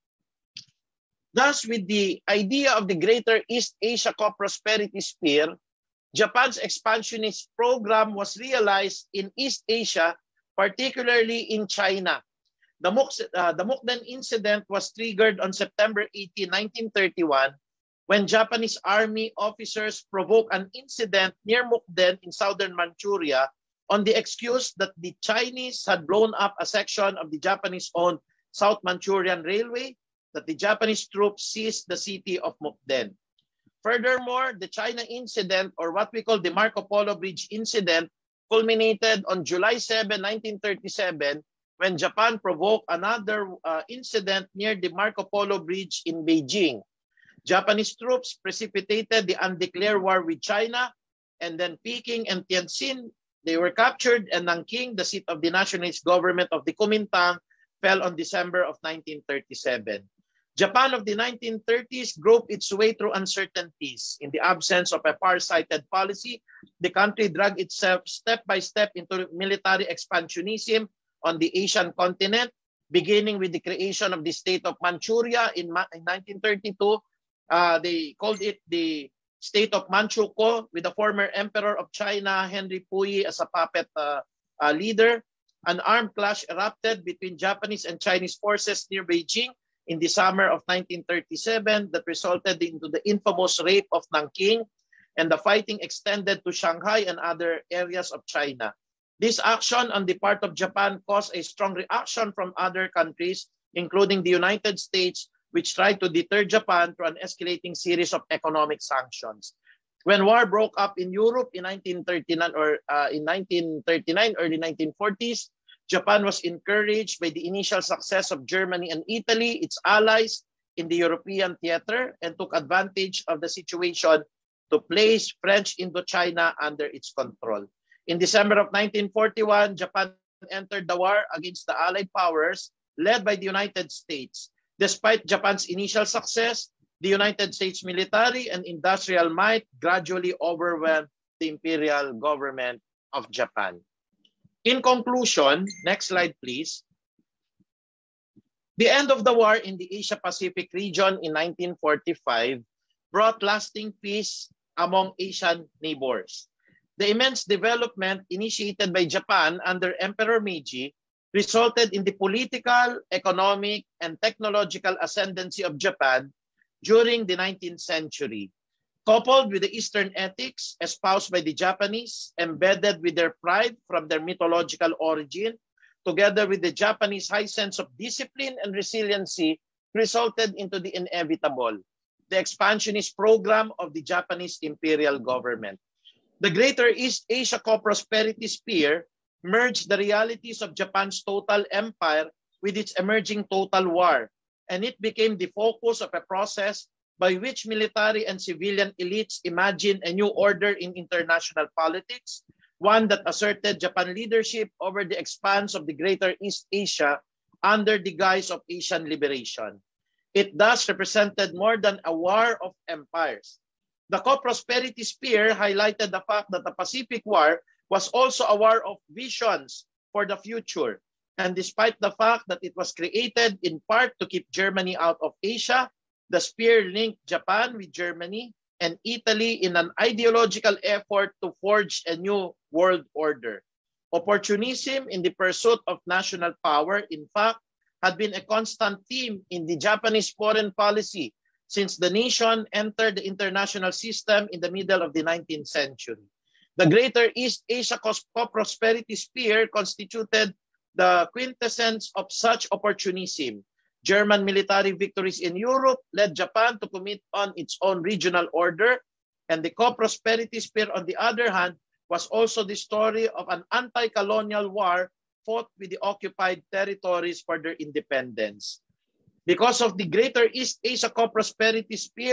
Thus, with the idea of the Greater East Asia Co-Prosperity Sphere, Japan's expansionist program was realized in East Asia, particularly in China. The, Muk uh, the Mukden incident was triggered on September eighteenth, nineteen thirty-one, when Japanese army officers provoked an incident near Mukden in southern Manchuria on the excuse that the Chinese had blown up a section of the Japanese-owned South Manchurian Railway, that the Japanese troops seized the city of Mukden. Furthermore, the China incident, or what we call the Marco Polo Bridge incident, culminated on July seventh, nineteen thirty-seven, when Japan provoked another uh, incident near the Marco Polo Bridge in Beijing. Japanese troops precipitated the undeclared war with China, and then Peking and Tianjin, they were captured, and Nanking, the seat of the nationalist government of the Kuomintang, fell on December of nineteen thirty-seven. Japan of the nineteen thirties groped its way through uncertainties. In the absence of a far-sighted policy, the country dragged itself step by step into military expansionism on the Asian continent, beginning with the creation of the state of Manchuria in, in nineteen thirty-two. Uh, they called it the state of Manchukuo, with the former emperor of China, Henry Puyi, as a puppet uh, uh, leader. An armed clash erupted between Japanese and Chinese forces near Beijing in the summer of nineteen thirty-seven that resulted into the infamous rape of Nanking, and the fighting extended to Shanghai and other areas of China. This action on the part of Japan caused a strong reaction from other countries, including the United States, which tried to deter Japan through an escalating series of economic sanctions. When war broke up in Europe in nineteen thirty-nine or uh, in nineteen thirty-nine, early nineteen forties, Japan was encouraged by the initial success of Germany and Italy, its allies in the European theater, and took advantage of the situation to place French Indochina under its control. In December of nineteen forty-one, Japan entered the war against the Allied powers led by the United States. Despite Japan's initial success, the United States military and industrial might gradually overwhelmed the imperial government of Japan. In conclusion, next slide please. The end of the war in the Asia-Pacific region in nineteen forty-five brought lasting peace among Asian neighbors. The immense development initiated by Japan under Emperor Meiji resulted in the political, economic, and technological ascendancy of Japan during the nineteenth century. Coupled with the Eastern ethics espoused by the Japanese, embedded with their pride from their mythological origin, together with the Japanese high sense of discipline and resiliency, resulted into the inevitable, the expansionist program of the Japanese imperial government. The Greater East Asia Co-Prosperity Sphere merged the realities of Japan's total empire with its emerging total war, and it became the focus of a process by which military and civilian elites imagined a new order in international politics, one that asserted Japan leadership over the expanse of the Greater East Asia under the guise of Asian liberation. It thus represented more than a war of empires. The Co-Prosperity Sphere highlighted the fact that the Pacific War was also a war of visions for the future. And despite the fact that it was created in part to keep Germany out of Asia, the sphere linked Japan with Germany and Italy in an ideological effort to forge a new world order. Opportunism in the pursuit of national power, in fact, had been a constant theme in the Japanese foreign policy since the nation entered the international system in the middle of the nineteenth century. The Greater East Asia Co-Prosperity Sphere constituted the quintessence of such opportunism. German military victories in Europe led Japan to commit on its own regional order, and the Co-Prosperity Sphere, on the other hand, was also the story of an anti-colonial war fought with the occupied territories for their independence. Because of the Greater East Asia Co-Prosperity Sphere,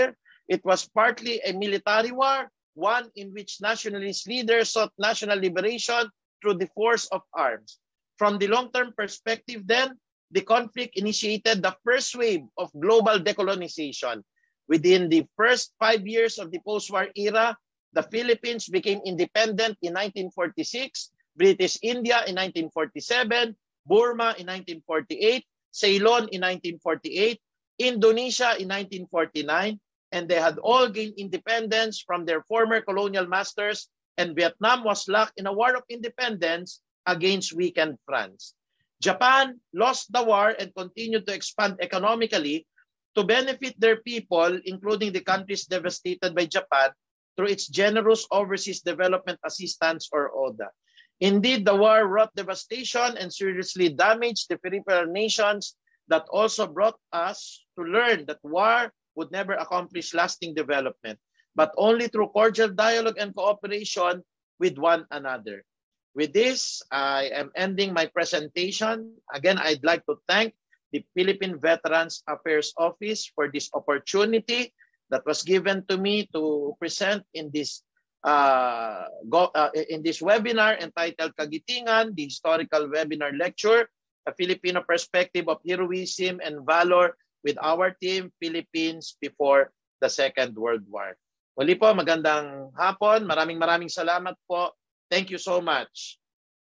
It was partly a military war, one in which nationalist leaders sought national liberation through the force of arms. From the long-term perspective then, the conflict initiated the first wave of global decolonization. Within the first five years of the post-war era, the Philippines became independent in nineteen forty-six, British India in nineteen forty-seven, Burma in nineteen forty-eight, Ceylon in nineteen forty-eight, Indonesia in nineteen forty-nine, and they had all gained independence from their former colonial masters, and Vietnam was locked in a war of independence against weakened France. Japan lost the war and continued to expand economically to benefit their people, including the countries devastated by Japan, through its generous overseas development assistance, or O D A. Indeed, the war wrought devastation and seriously damaged the peripheral nations that also brought us to learn that war would never accomplish lasting development, but only through cordial dialogue and cooperation with one another. With this, I am ending my presentation. Again, I'd like to thank the Philippine Veterans Affairs Office for this opportunity that was given to me to present in this uh, go, uh, in this webinar entitled Kagitingan, the historical webinar lecture, a Filipino perspective of heroism and valor with our team, Philippines before the Second World War. Muli po, magandang hapon. Maraming maraming salamat po. Thank you so much.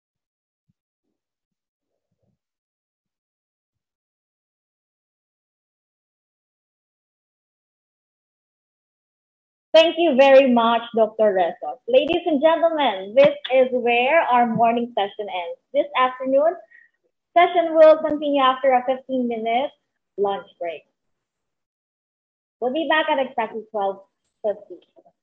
Thank you very much, Doctor Resos. Ladies and gentlemen, this is where our morning session ends. This afternoon, session will continue after a fifteen minute lunch break. We'll be back at exactly twelve fifty.